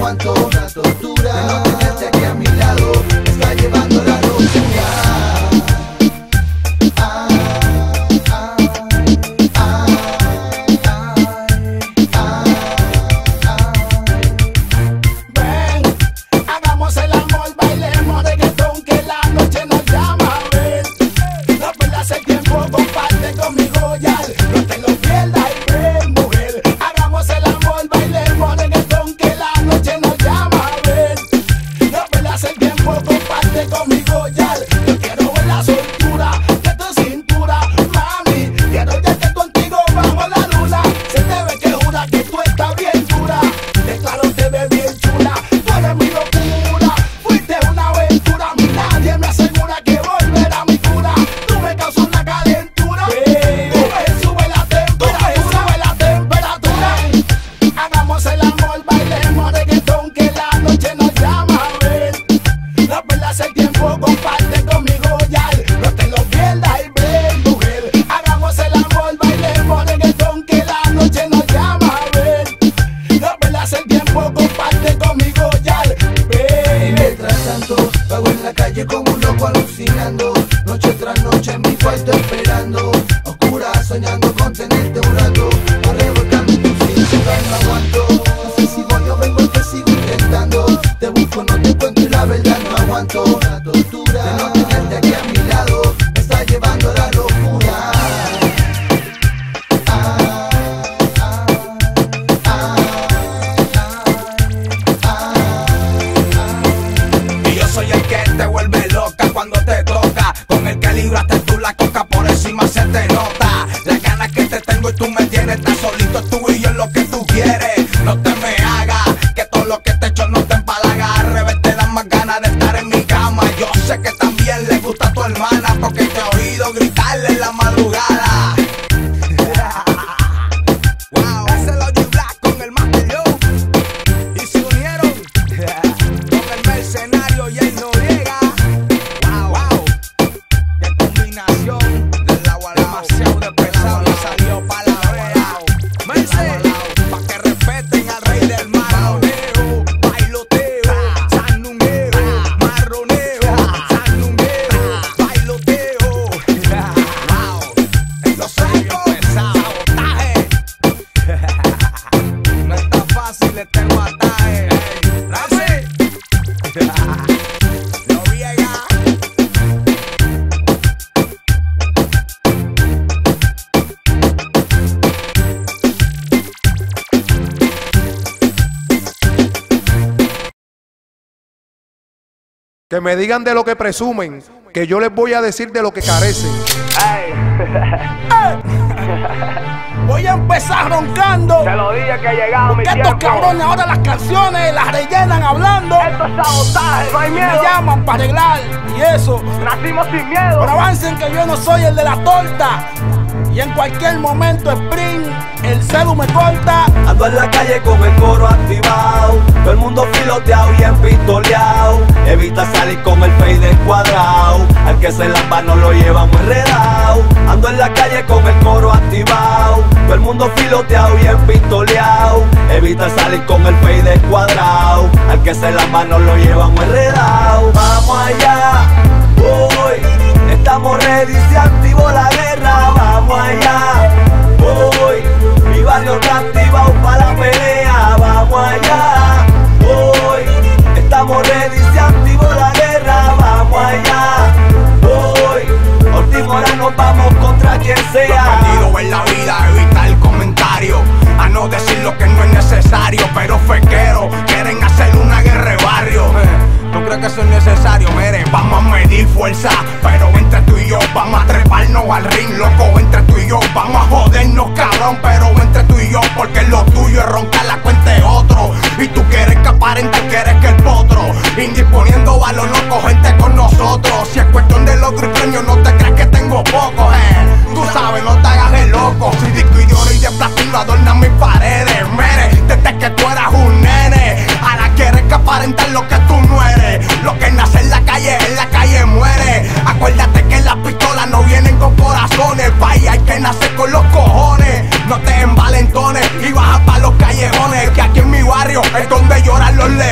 aguanto la tortura de no tenerte aquí a mi lado, me está llevando la locura. Como un loco alucinando, noche tras noche en mi cuarto esperando, oscura soñando con tenerte un rato, a revolcarme en tu cintura no aguanto, no sé si voy o vengo, te sigo intentando, te busco, no te encuentro y la verdad no aguanto, la tortura de no tenerte aquí a mi lado, me está llevando a la locura. Ah, ah, ah, ah, ah. Y yo soy el que te vuelve loca cuando te toca, con el que libraste tú la coca, por encima se te nota las ganas que te tengo y tú me tienes, estás solito tú y yo en lo que tú quieres, no te me hagas, que todo lo que te echo no te empalaga, al revés te dan más ganas de estar en mi cama, yo sé que también le gusta a tu hermana, porque te he oído gritarle en la madrugada. Wow, ese es el O G Black con el Master Yo, y se unieron con el mercenario y el Noriega. Del agua demasiado de pesado y salió pa' la brea. Merce, pa' que respeten al rey del marroneo, bailoteo, sandungueo, marroneo, sandungueo, bailoteo. Wow, lo sé bien pesado, sabotaje. No está fácil este guataje. Merce, Noriega. Que me digan de lo que presumen, que yo les voy a decir de lo que carecen. Voy a empezar roncando. Te lo dije que llegaba mi Porque tiempo. estos cabrones ahora las canciones las rellenan hablando. Esto es sabotaje, no hay miedo. Me llaman para arreglar y eso. Nacimos sin miedo. Pero avancen que yo no soy el de la torta. Y en cualquier momento sprint, el celu me corta. Ando en la calle con el coro activado, todo el mundo filoteado y empistoleado. Evita salir con el fade descuadrado, al que se lampa no lo llevamos enredado. Ando en la calle con el coro activado, todo el mundo filoteado y empistoleado. Evita salir con el fade descuadrado, al que se lampa no lo llevamos enredado. Vamos allá, hoy estamos ready, se activó la guerra. Vamos allá, hoy mi barrio está activado para la pelea. Vamos allá, hoy estamos ready, se activó la guerra. Vamos allá, hoy Ortiz Mora nos vamos contra quien sea. Lo perdido en la vida, evita el comentario, a no decir lo que no es necesario. Pero fequeros quieren hacer una guerra de barrio. ¿Tú crees que eso es necesario? Mire, vamos a medir fuerza, pero entre tú y yo vamos a treparnos al ring, loco. Entre tú y yo vamos a jodernos, cabrón, pero entre tú y yo, porque lo tuyo es roncar la cuenta de otro. Y tú quieres que aparente que eres que el potro, indisponiendo valor, no cogerte con nosotros. Si es cuestión de logro y premio, no te creas que tengo poco, eh. Tú sabes, no te hagas el loco. Si disco y de oro y de platino adornan mis paredes, mire, desde que tú eras un nene, ahora quieres que aparentar lo que tú no eres. Lo que nace en la calle, en la calle muere. Acuérdate que las pistolas no vienen con corazones. Vaya, hay que nacer con los cojones. No te envalentones y baja pa' los callejones, que aquí en mi barrio es donde lloran los leones.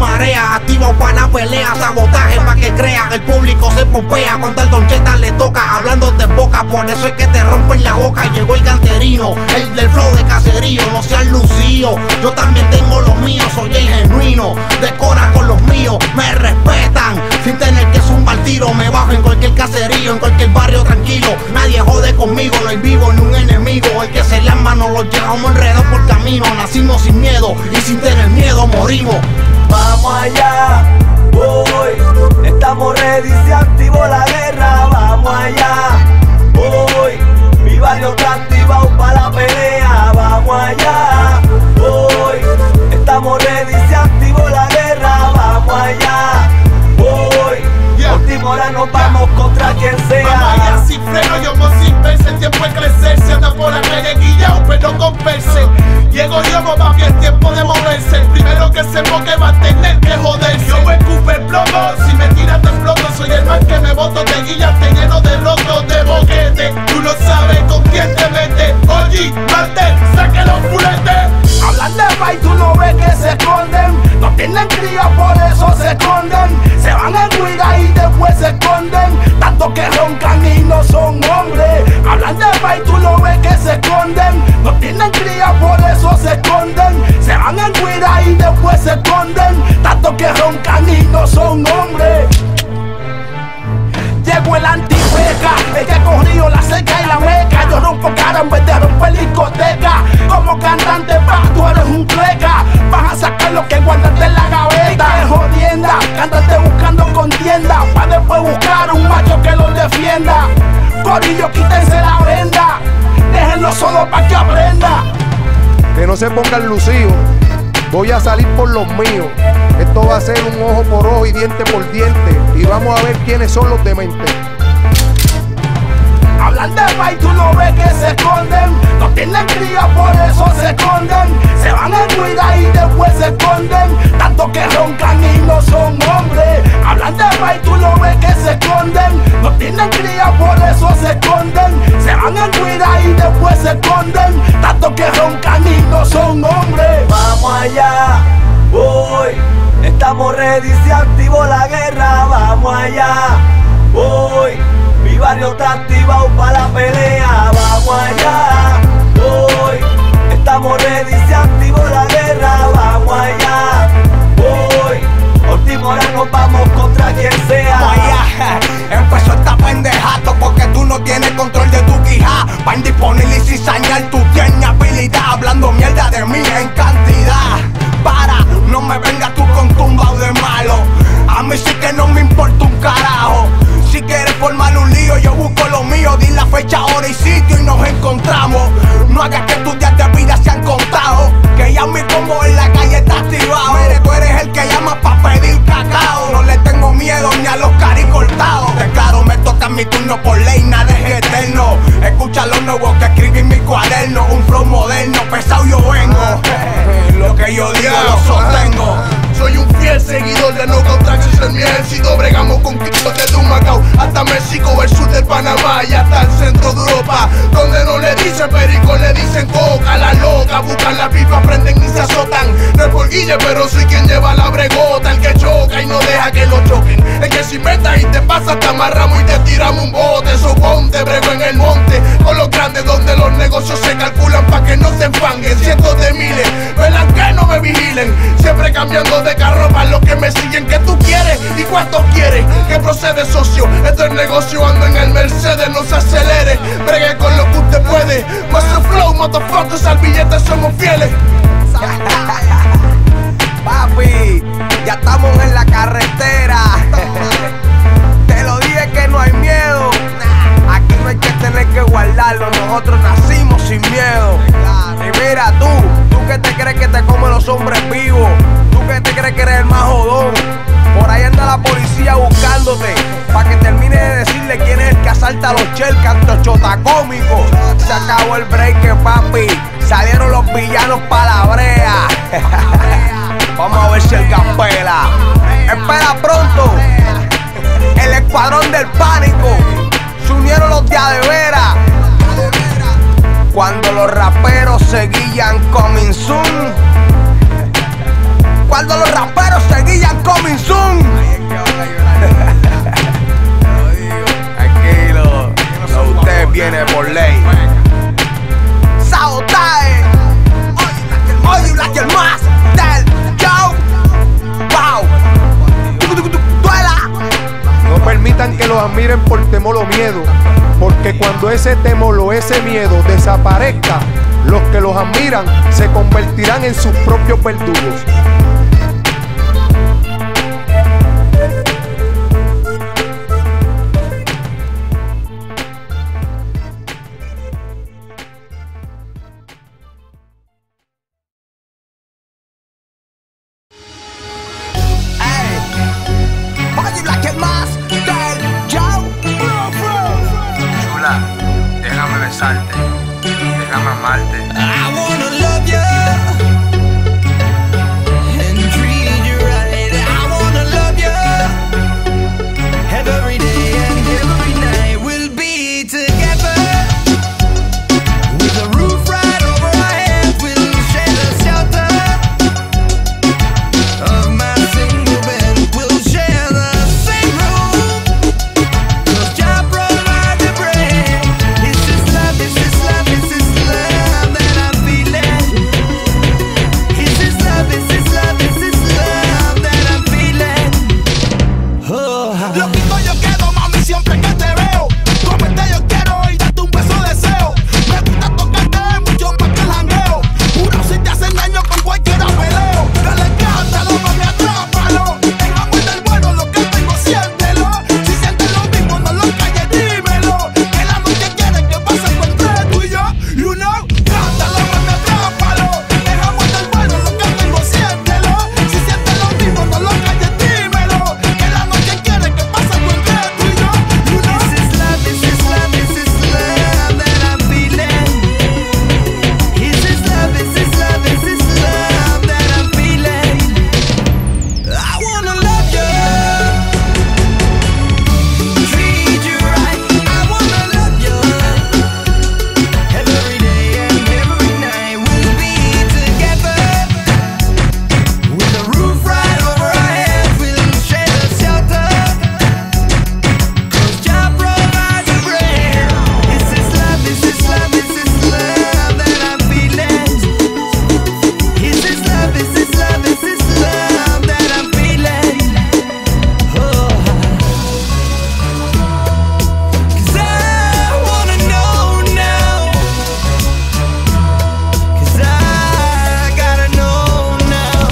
marea, activo para la pelea, sabotaje pa' que crean, el público se pompea cuando el Don Cheta le toca, hablando de boca, por eso es que te rompen la boca. Llegó el canterino, el del flow de caserío, no seas lucido, yo también tengo los míos, soy el genuino, decora con los míos, me respetan, sin tener que zumbar tiro, me bajo en cualquier caserío, en cualquier barrio tranquilo, nadie jode conmigo, no hay vivo ni un enemigo, el que se las manos los llevamos enredados por camino, nacimos sin miedo y sin tener miedo morimos. Vamos allá, voy, estamos ready, se activó la guerra, vamos allá, voy, mi barrio está activado para la pelea, vamos allá, voy, estamos ready, se activó la guerra, vamos allá, voy, última hora nos vamos contra quien sea. Vamos allá sin freno, yo voy sin verse, el tiempo es crecer, se anda por la calle guillao, pero con verse. Llego yo, papá, que es tiempo de moverse. El primero que se moque va a tener que joderse. Yo voy a escupir plomo, si me tiras te exploto. Soy el man que me boto de guillas, te lleno de rotos, de boquete. Tú lo sabes con quién te metes. Oye, Martel, saque los fuletes. Hablan de pa' y tú no ves que se esconden. No tienen cría, por eso se esconden. Se van en huida y después se esconden. Tanto que roncan y no son hombres. Hablan de pa' y tú no ves que se esconden. No tienen cría, por eso se esconden. Se van en huida y después se esconden. Tanto que roncan y no son hombres. Llegó el antipeca, el que corrió la seca y la meca. Yo rompo cara en vez de romper discoteca. Como cantante, pa, tú eres un pleca. Vas a sacar lo que guardaste en la gaveta. Y que jodienda, cantante buscando contienda. Pa' después buscar un macho que los defienda. Corillo, quítense la venda. Déjenlo solo pa' que aprenda. Que no se pongan lucidos. Voy a salir por los míos. Esto va a ser un ojo por ojo y diente por diente. Y vamos a ver quiénes son los dementes. Hablan de pa' y tú no ves que se esconden. No tienen cría, por eso se esconden. Se van en huida y después se esconden. Tanto que roncan y no son hombres. Hablan de pa' y tú no ves que se esconden. No tienen cría, por eso se esconden. Se van en huida y después se esconden. Tanto que roncan y no son hombres. Vamos allá, voy, estamos ready, se activó la guerra, vamos allá, voy, mi barrio está activado para la pelea, vamos allá, voy, estamos ready, se activó la guerra, vamos allá, voy, última hora nos vamos contra quien sea. Vamos allá, empezó esta pendejato porque tú no tienes control de tu quijá. Pa' indisponible y cizañar tú tienes habilidad, hablando mierda de mí en cantidad. Para, no me vengas tú con tumbao de malo. A mí sí que no me importa un carajo. Si quieres formar un lío, yo busco lo mío. Di la fecha, hora y sitio y nos encontramos. No hagas que tus días de vida sean contados. Que ya mi combo en la calle está activado. Mire, tú eres el que llama pa' pedir cacao. No le tengo miedo ni a los cari cortados. De claro, me toca mi turno por ley, nada es eterno. Escucha lo nuevo que escribí en mi cuaderno. Un flow moderno, pesado yo vengo. Lo que yo digo lo sostengo. Soy un fiel seguidor de No Contractions en mi ejército. Bregamos con quicos desde Humacao hasta México, el sur de Panamá y hasta el centro de Europa, donde no le dicen perico, le dicen coca. La loca, buscan la pipa, prenden y se azotan. No es por guille, pero soy quien lleva la bregota. El que choca y no deja que lo choquen. El que se inventa y te pasa, te amarramos y te tiramos un bote. Eso ponte, brego en el monte, con los grandes donde los negocios se calculan pa' que no se enfanguen. Cientos de miles, velan que no me vigilen. Siempre cambiando de carro para los que me siguen. ¿Qué tú quieres y cuánto quieres? ¿Qué procede, socio? Esto es negocio, ando en el Mercedes, no se acelere. Bregue con lo que usted puede. Master flow, motherfuckers, al billete somos fieles. Papi, ya estamos en la carretera. Te lo dije que no hay miedo. Aquí no hay que tener que guardarlo. Nosotros nacimos sin miedo. Y mira tú, tú que te crees que te comen los hombres vivos. Tú que te crees que eres el más jodón. Por ahí anda la policía buscándote pa' que termine de decirle quién es el que asalta a los chel, canto chota cómico. Se acabó el break, papi. Salieron los villanos pa' la brea. Vamos a ver si el Gaspela espera pronto. El escuadrón del pánico. Se unieron los de a de vera. Cuando los raperos seguían coming soon. Cuando los raperos seguían admiren por temor o miedo, porque cuando ese temor o ese miedo desaparezca, los que los admiran se convertirán en sus propios verdugos. Déjame besarte, déjame amarte. I wanna love you and treat you right. I wanna love you every day and every night. We'll be together with a roof right over our heads. We'll share the shelter of my single bed. We'll share the same room, 'cause Jah provide the bread. It's this love, it's this love, it's this love that I'm feeling. It's this love, it's this love, it's this love that I'm feeling. Oh. Loquito yo quedo, mami, siempre que te veo. Comerte yo quiero y darte un beso deseo. Me gusta tocarte mucho más que el jangueo. Juro si te hacen daño con cualquiera peleo. Dale cántalo, mami, atrápalo. En amor del bueno lo que tengo, siéntelo. Si sientes lo mismo, no lo calles, dímelo. Que la noche quiere que pase entre tú y yo. You know, cántalo, mami, atrápalo. En amor del bueno lo que tengo, siéntelo. Si sientes lo mismo, no lo calles, dímelo. Que la noche quiere que pase entre tú y yo. You know. This is love, this is love, this is love that I'm feeling. Is this love, is this love, is this love that I'm feeling? I wanna love you, treat you right. I wanna love you every day and every night. We'll be together with a roof right over our heads. We'll share the shelter, 'cause Jah provide the bread. Is this love, is this love, is this love that I'm feeling? Is this love, is this love, is this love that I'm feeling? Oh. 'Cause I wanna know now, 'cause I gotta know now.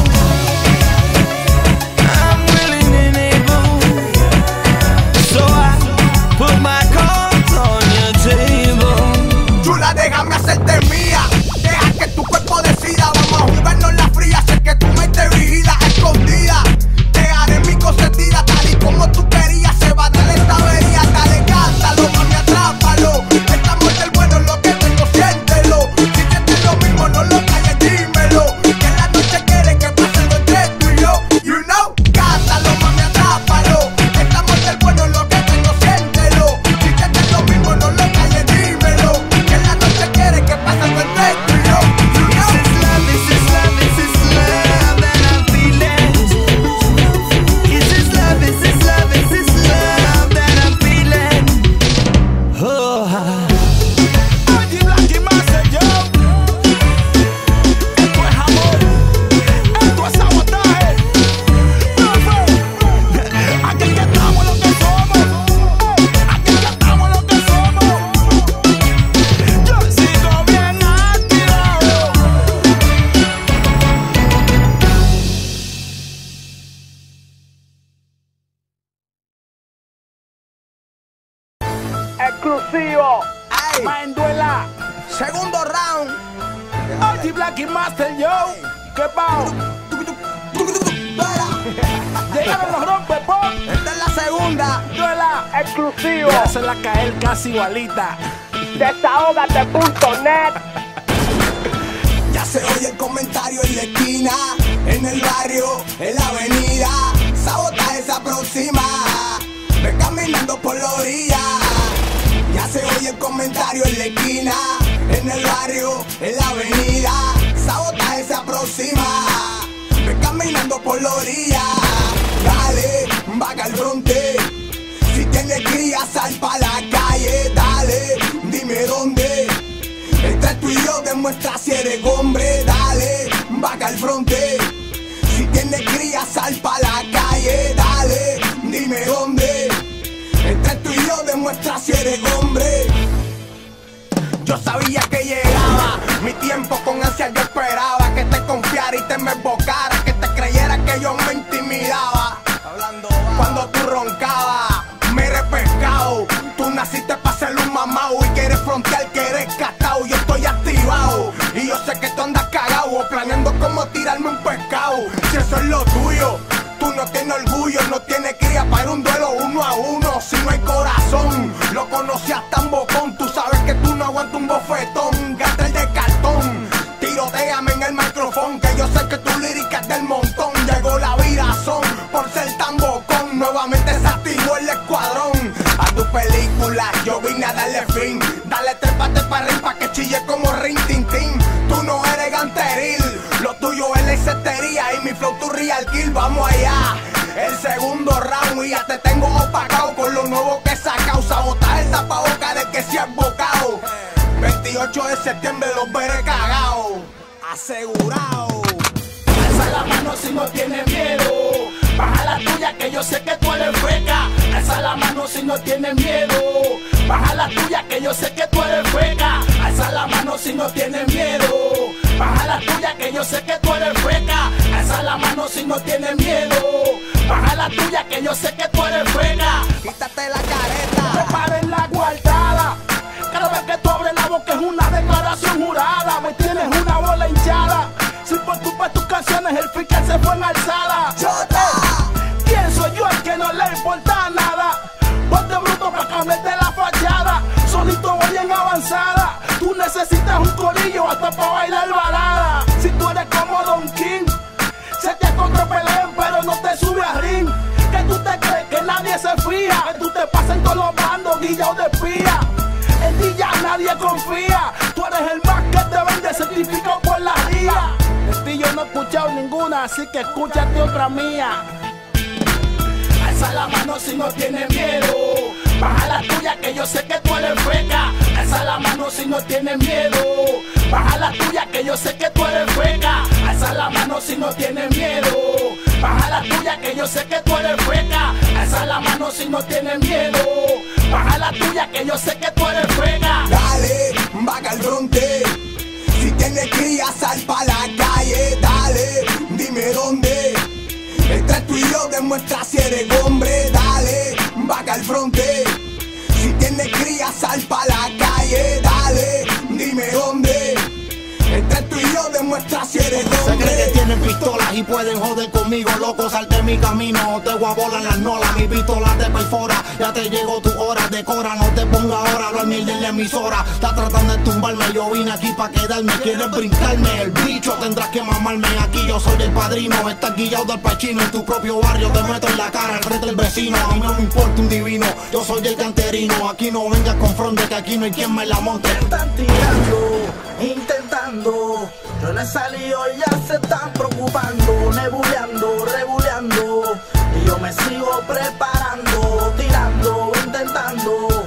I'm willing and able, so I put my cards on your table. Chula, déjame hacerte mía. Deja que tu cuerpo decida. Vamos a jugarnos la fría. Sé que tu mente vigila escondida. Te haré mi consentida tal y como tú querías. Se va a dar esta avería. Dale, cántalo, mami, atrápalo. El amor del bueno es lo que tengo, siéntelo. Si sientes lo mismo, no lo calles, dímelo. Que la noche quiere que pase lo entre tú y yo. You know, cántalo, mami, atrápalo. El amor del bueno es lo que tengo, siéntelo. Si sientes lo mismo, no lo calles, dímelo. Que la noche quiere que pase lo entre tú y yo. You know. Is this love, is this love, is this love that I'm feeling? Is this love, is this love, is this love that I'm feeling? Oh. Oye, Black y Master Joe. Esto es amor, esto es sabotaje. Profe, aquí que estamos lo que somos. Aquí que estamos lo que somos. Yo sigo bien activado. Exclusivo. Ay. Manduela. Segundo round. Oye, Black y Master Joe. ¿Qué pao? Llegaron los rompepop. Esta es la segunda. Duela exclusivo. Hacerla caer casi igualita. Desahógate punto net. Ya se oye el comentario en la esquina, en el barrio, en la avenida. Sabotaje se aproxima. Ve caminando por la orilla. Ya se oye el comentario en la esquina, en el barrio, en la avenida. Sabotaje se aproxima. Ve caminando por la orilla. Dale, vaga al fronte. Si tienes cría, sal pa' la calle. Dale, dime dónde. Entre tú y yo demuestra si eres hombre. Dale, vaga al fronte. Si tienes cría, sal pa' la calle. Dale, dime dónde. Entre tú demuestra si eres hombre. Yo sabía que llegaba mi tiempo, con ansia yo esperaba que te confiara y te me embocara, que te creyera que yo me intimidaba. Cuando tú roncabas, me eres pescado. Tú naciste para ser un mamao y que eres frontear, que eres catao. Yo estoy activado y yo sé que tú andas cagado, planeando cómo tirarme un pescado. Si eso es lo tuyo, tú no tienes orgullo, no tienes cría para un duelo uno a uno. Si no hay corazón, lo conocí hasta en bocón. Tú sabes que tú no aguantas un bofetón, gasta el de cartón. Tirotéame en el micrófono, que yo sé que tu lírica es del montón. Llegó la virazón por ser tan bocón, nuevamente se activó el escuadrón. A tu película yo vine a darle fin, dale trépate para arriba pa' que chille como Rin Tin Tin. Tú no eres ganteril, lo tuyo es la excetería y mi flow tu real kill. Vamos allá, el segundo round y ya te tengo opacado con lo nuevo que he sacado. Sabotaje el tapaboca de que se ha embocado. veintiocho de septiembre los veré cagados, asegurado. Alza la mano si no tienes miedo, baja la tuya que yo sé que tú eres freca. Alza la mano si no tienes miedo, baja la tuya que yo sé que tú eres freca. Alza la mano si no tienes miedo, baja la tuya que yo sé que tú eres freca. Alza la mano si no tienes miedo, baja la tuya que yo sé que tú eres freca. Quítate la careta, preparen la guardada. Cada vez que tú abres la boca es una declaración jurada. Me tienes una bola hinchada, si por culpa de tus canciones el fiscal se fue en alzada. ¡Chota! ¿Quién soy yo el que no le importa nada? Ponte bruto para cambiarte la fachada, solito voy en avanzada. Tú necesitas un corillo hasta para bailar balada. Si tú eres como Don King, se te contrapeleen pero no te sube a ring. Que tú te crees que nadie se fija, que tú te pasas en todos los bandos guillao de espía. En ti ya nadie confía, tú eres el más que te vende certificado por la ría. De ti yo no he escuchado ninguna, así que escúchate otra mía. Alza la mano si no tienes miedo, baja la tuya que yo sé que tú eres freca. Alza la mano si no tienes miedo, baja la tuya que yo sé que tú eres freca. Alza la mano si no tienes miedo, baja la tuya que yo sé que tú eres freca. Alza la mano si no tienes miedo, baja la tuya que yo sé que tú eres freca. Dale, vaga al fronte, si tienes cría sal pa' la calle. Dale, dime dónde, entre tú y yo demuestra si eres hombre. Dale, vaga al fronte, si tienes cría sal pa' la calle. Dale, dime dónde, entre tú y yo demuestra si eres hombre. Se cree que tienen pistolas y pueden joder conmigo, loco, salte de mi camino, te voy a volar las nolas. Mi pistola te perfora, ya te llegó tu hora, decora, no te ponga ahora a hablar mierda en la emisora. Estás tratando de tumbarme, yo vine aquí pa' quedarme, quieres brincarme, el bicho tendrás que mamarme. Aquí yo soy el padrino, estás guillado del pachino, en tu propio barrio te meto en la cara al frente del vecino. A mí no me importa un divino, yo soy el canterino, aquí no vengas con fronte, que aquí no hay quien me la monte. Están tirando, intentando, yo no he salido, ya se están preocupando, nebuleando, rebuleando, y yo me sigo preparando, tirando, intentando.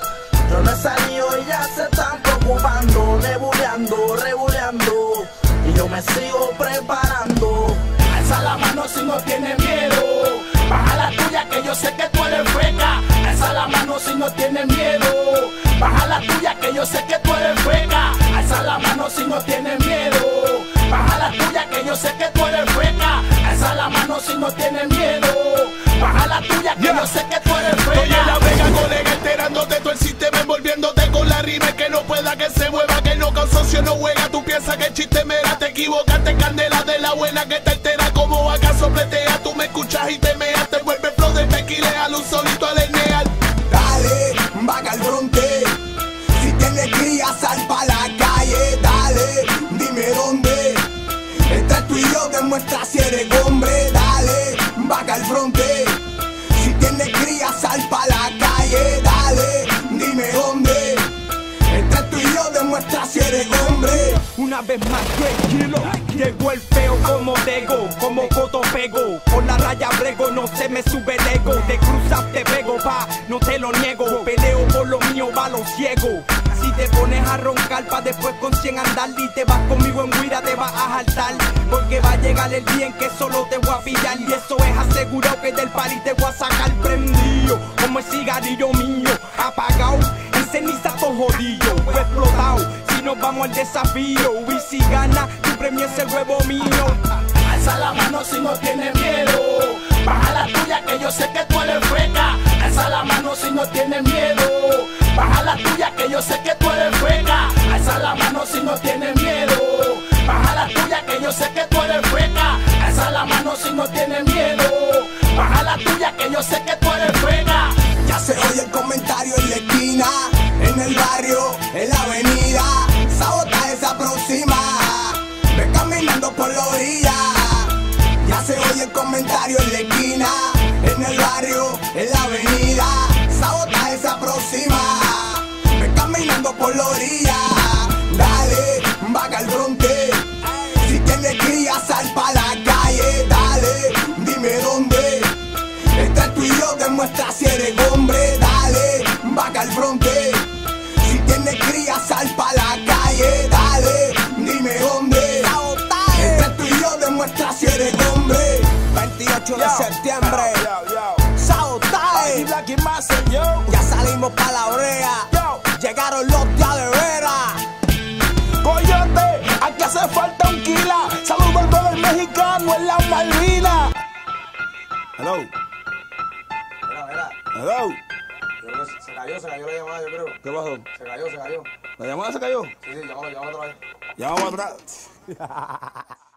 Yo no he salido, ya se están preocupando, nebuleando, rebuleando, y yo me sigo preparando. Alza la mano si no tienes miedo, baja la tuya que yo sé que tú eres freca. Alza la mano si no tienes miedo, baja la tuya que yo sé que tú eres freca. Alza la mano si no tienes miedo, baja la tuya que yo sé que tú eres freca. Alza la mano si no tienes miedo, baja la tuya que yo sé que tú eres freca. Estoy en la vega, colega, enterándote todo el sistema, envolviéndote con la rima, que no pueda que se mueva, que no socio no juega. Tú piensas que el chiste mera, te equivocaste, candela de la buena que te altera como acaso pletea. Tú me escuchas y te meas, te vuelve flow de tequila al un solito al eneal. Dale, vaga al fronte, si tienes cría sal pa' la calle. Dale, dime dónde, entre tú y yo demuestra si eres hombre. Dale, vaga al fronte, si tienes cría sal pa' la calle. Dale, dime dónde, entre tú y yo demuestra si eres hombre. Una vez más tranquilo, llegó el feo como Dego, como Coto pego, por la raya brego, no se me sube el ego, de cruzas te pego, pa, no te lo niego, peleo por lo mío, va lo ciego. Si te pones a roncar pa' después con cien andar y te vas conmigo en guira te vas a jaltar, porque va a llegar el día en que solo te voy a pillar y eso es asegurado que del party te voy a sacar prendido. frío, como el cigarrillo mío, apagado, en ceniza todo jodido, explotado, si nos vamos al desafío, y si gana, tu premio es el huevo mío. Alza la mano si no tienes miedo, baja la tuya que yo sé que tú eres freca. Alza la mano si no tienes miedo, baja la tuya que yo sé que tú eres freca. Alza la mano si no tienes miedo, baja la tuya que yo sé que tú eres freca. Alza la mano si no tienes miedo, baja la tuya que yo sé que tú eres freca. Ya se oye el comentario en la esquina, en el barrio, en la avenida. Sabotaje se aproxima, ve caminando por la orilla. Ya se oye el comentario en la esquina, en el barrio, en la avenida. Sabotaje se aproxima, ve caminando por la orilla. Dale, vaga al fronte, si tienes cría sal pa' la calle. Dale, dime dónde, entre tú y yo demuestra si eres hombre. Dale, vaga al fronte, si tienes cría sal pa' la calle. Dale, dime dónde, entre tú y yo demuestra si eres hombre. veintiocho de septiembre, Sabotaje, ya salimos pa' la brea, llegaron los días de veras. Coyote, aquí hace falta un kila, saludando del mexicano en la Malvinas. Hello. Mira, mira. Hello. Yo creo que se cayó, se cayó la llamada, yo creo. ¿Qué pasó? Se cayó, se cayó. ¿La llamada se cayó? Sí, sí, llámalo, llámalo otra vez. Llamamos atrás.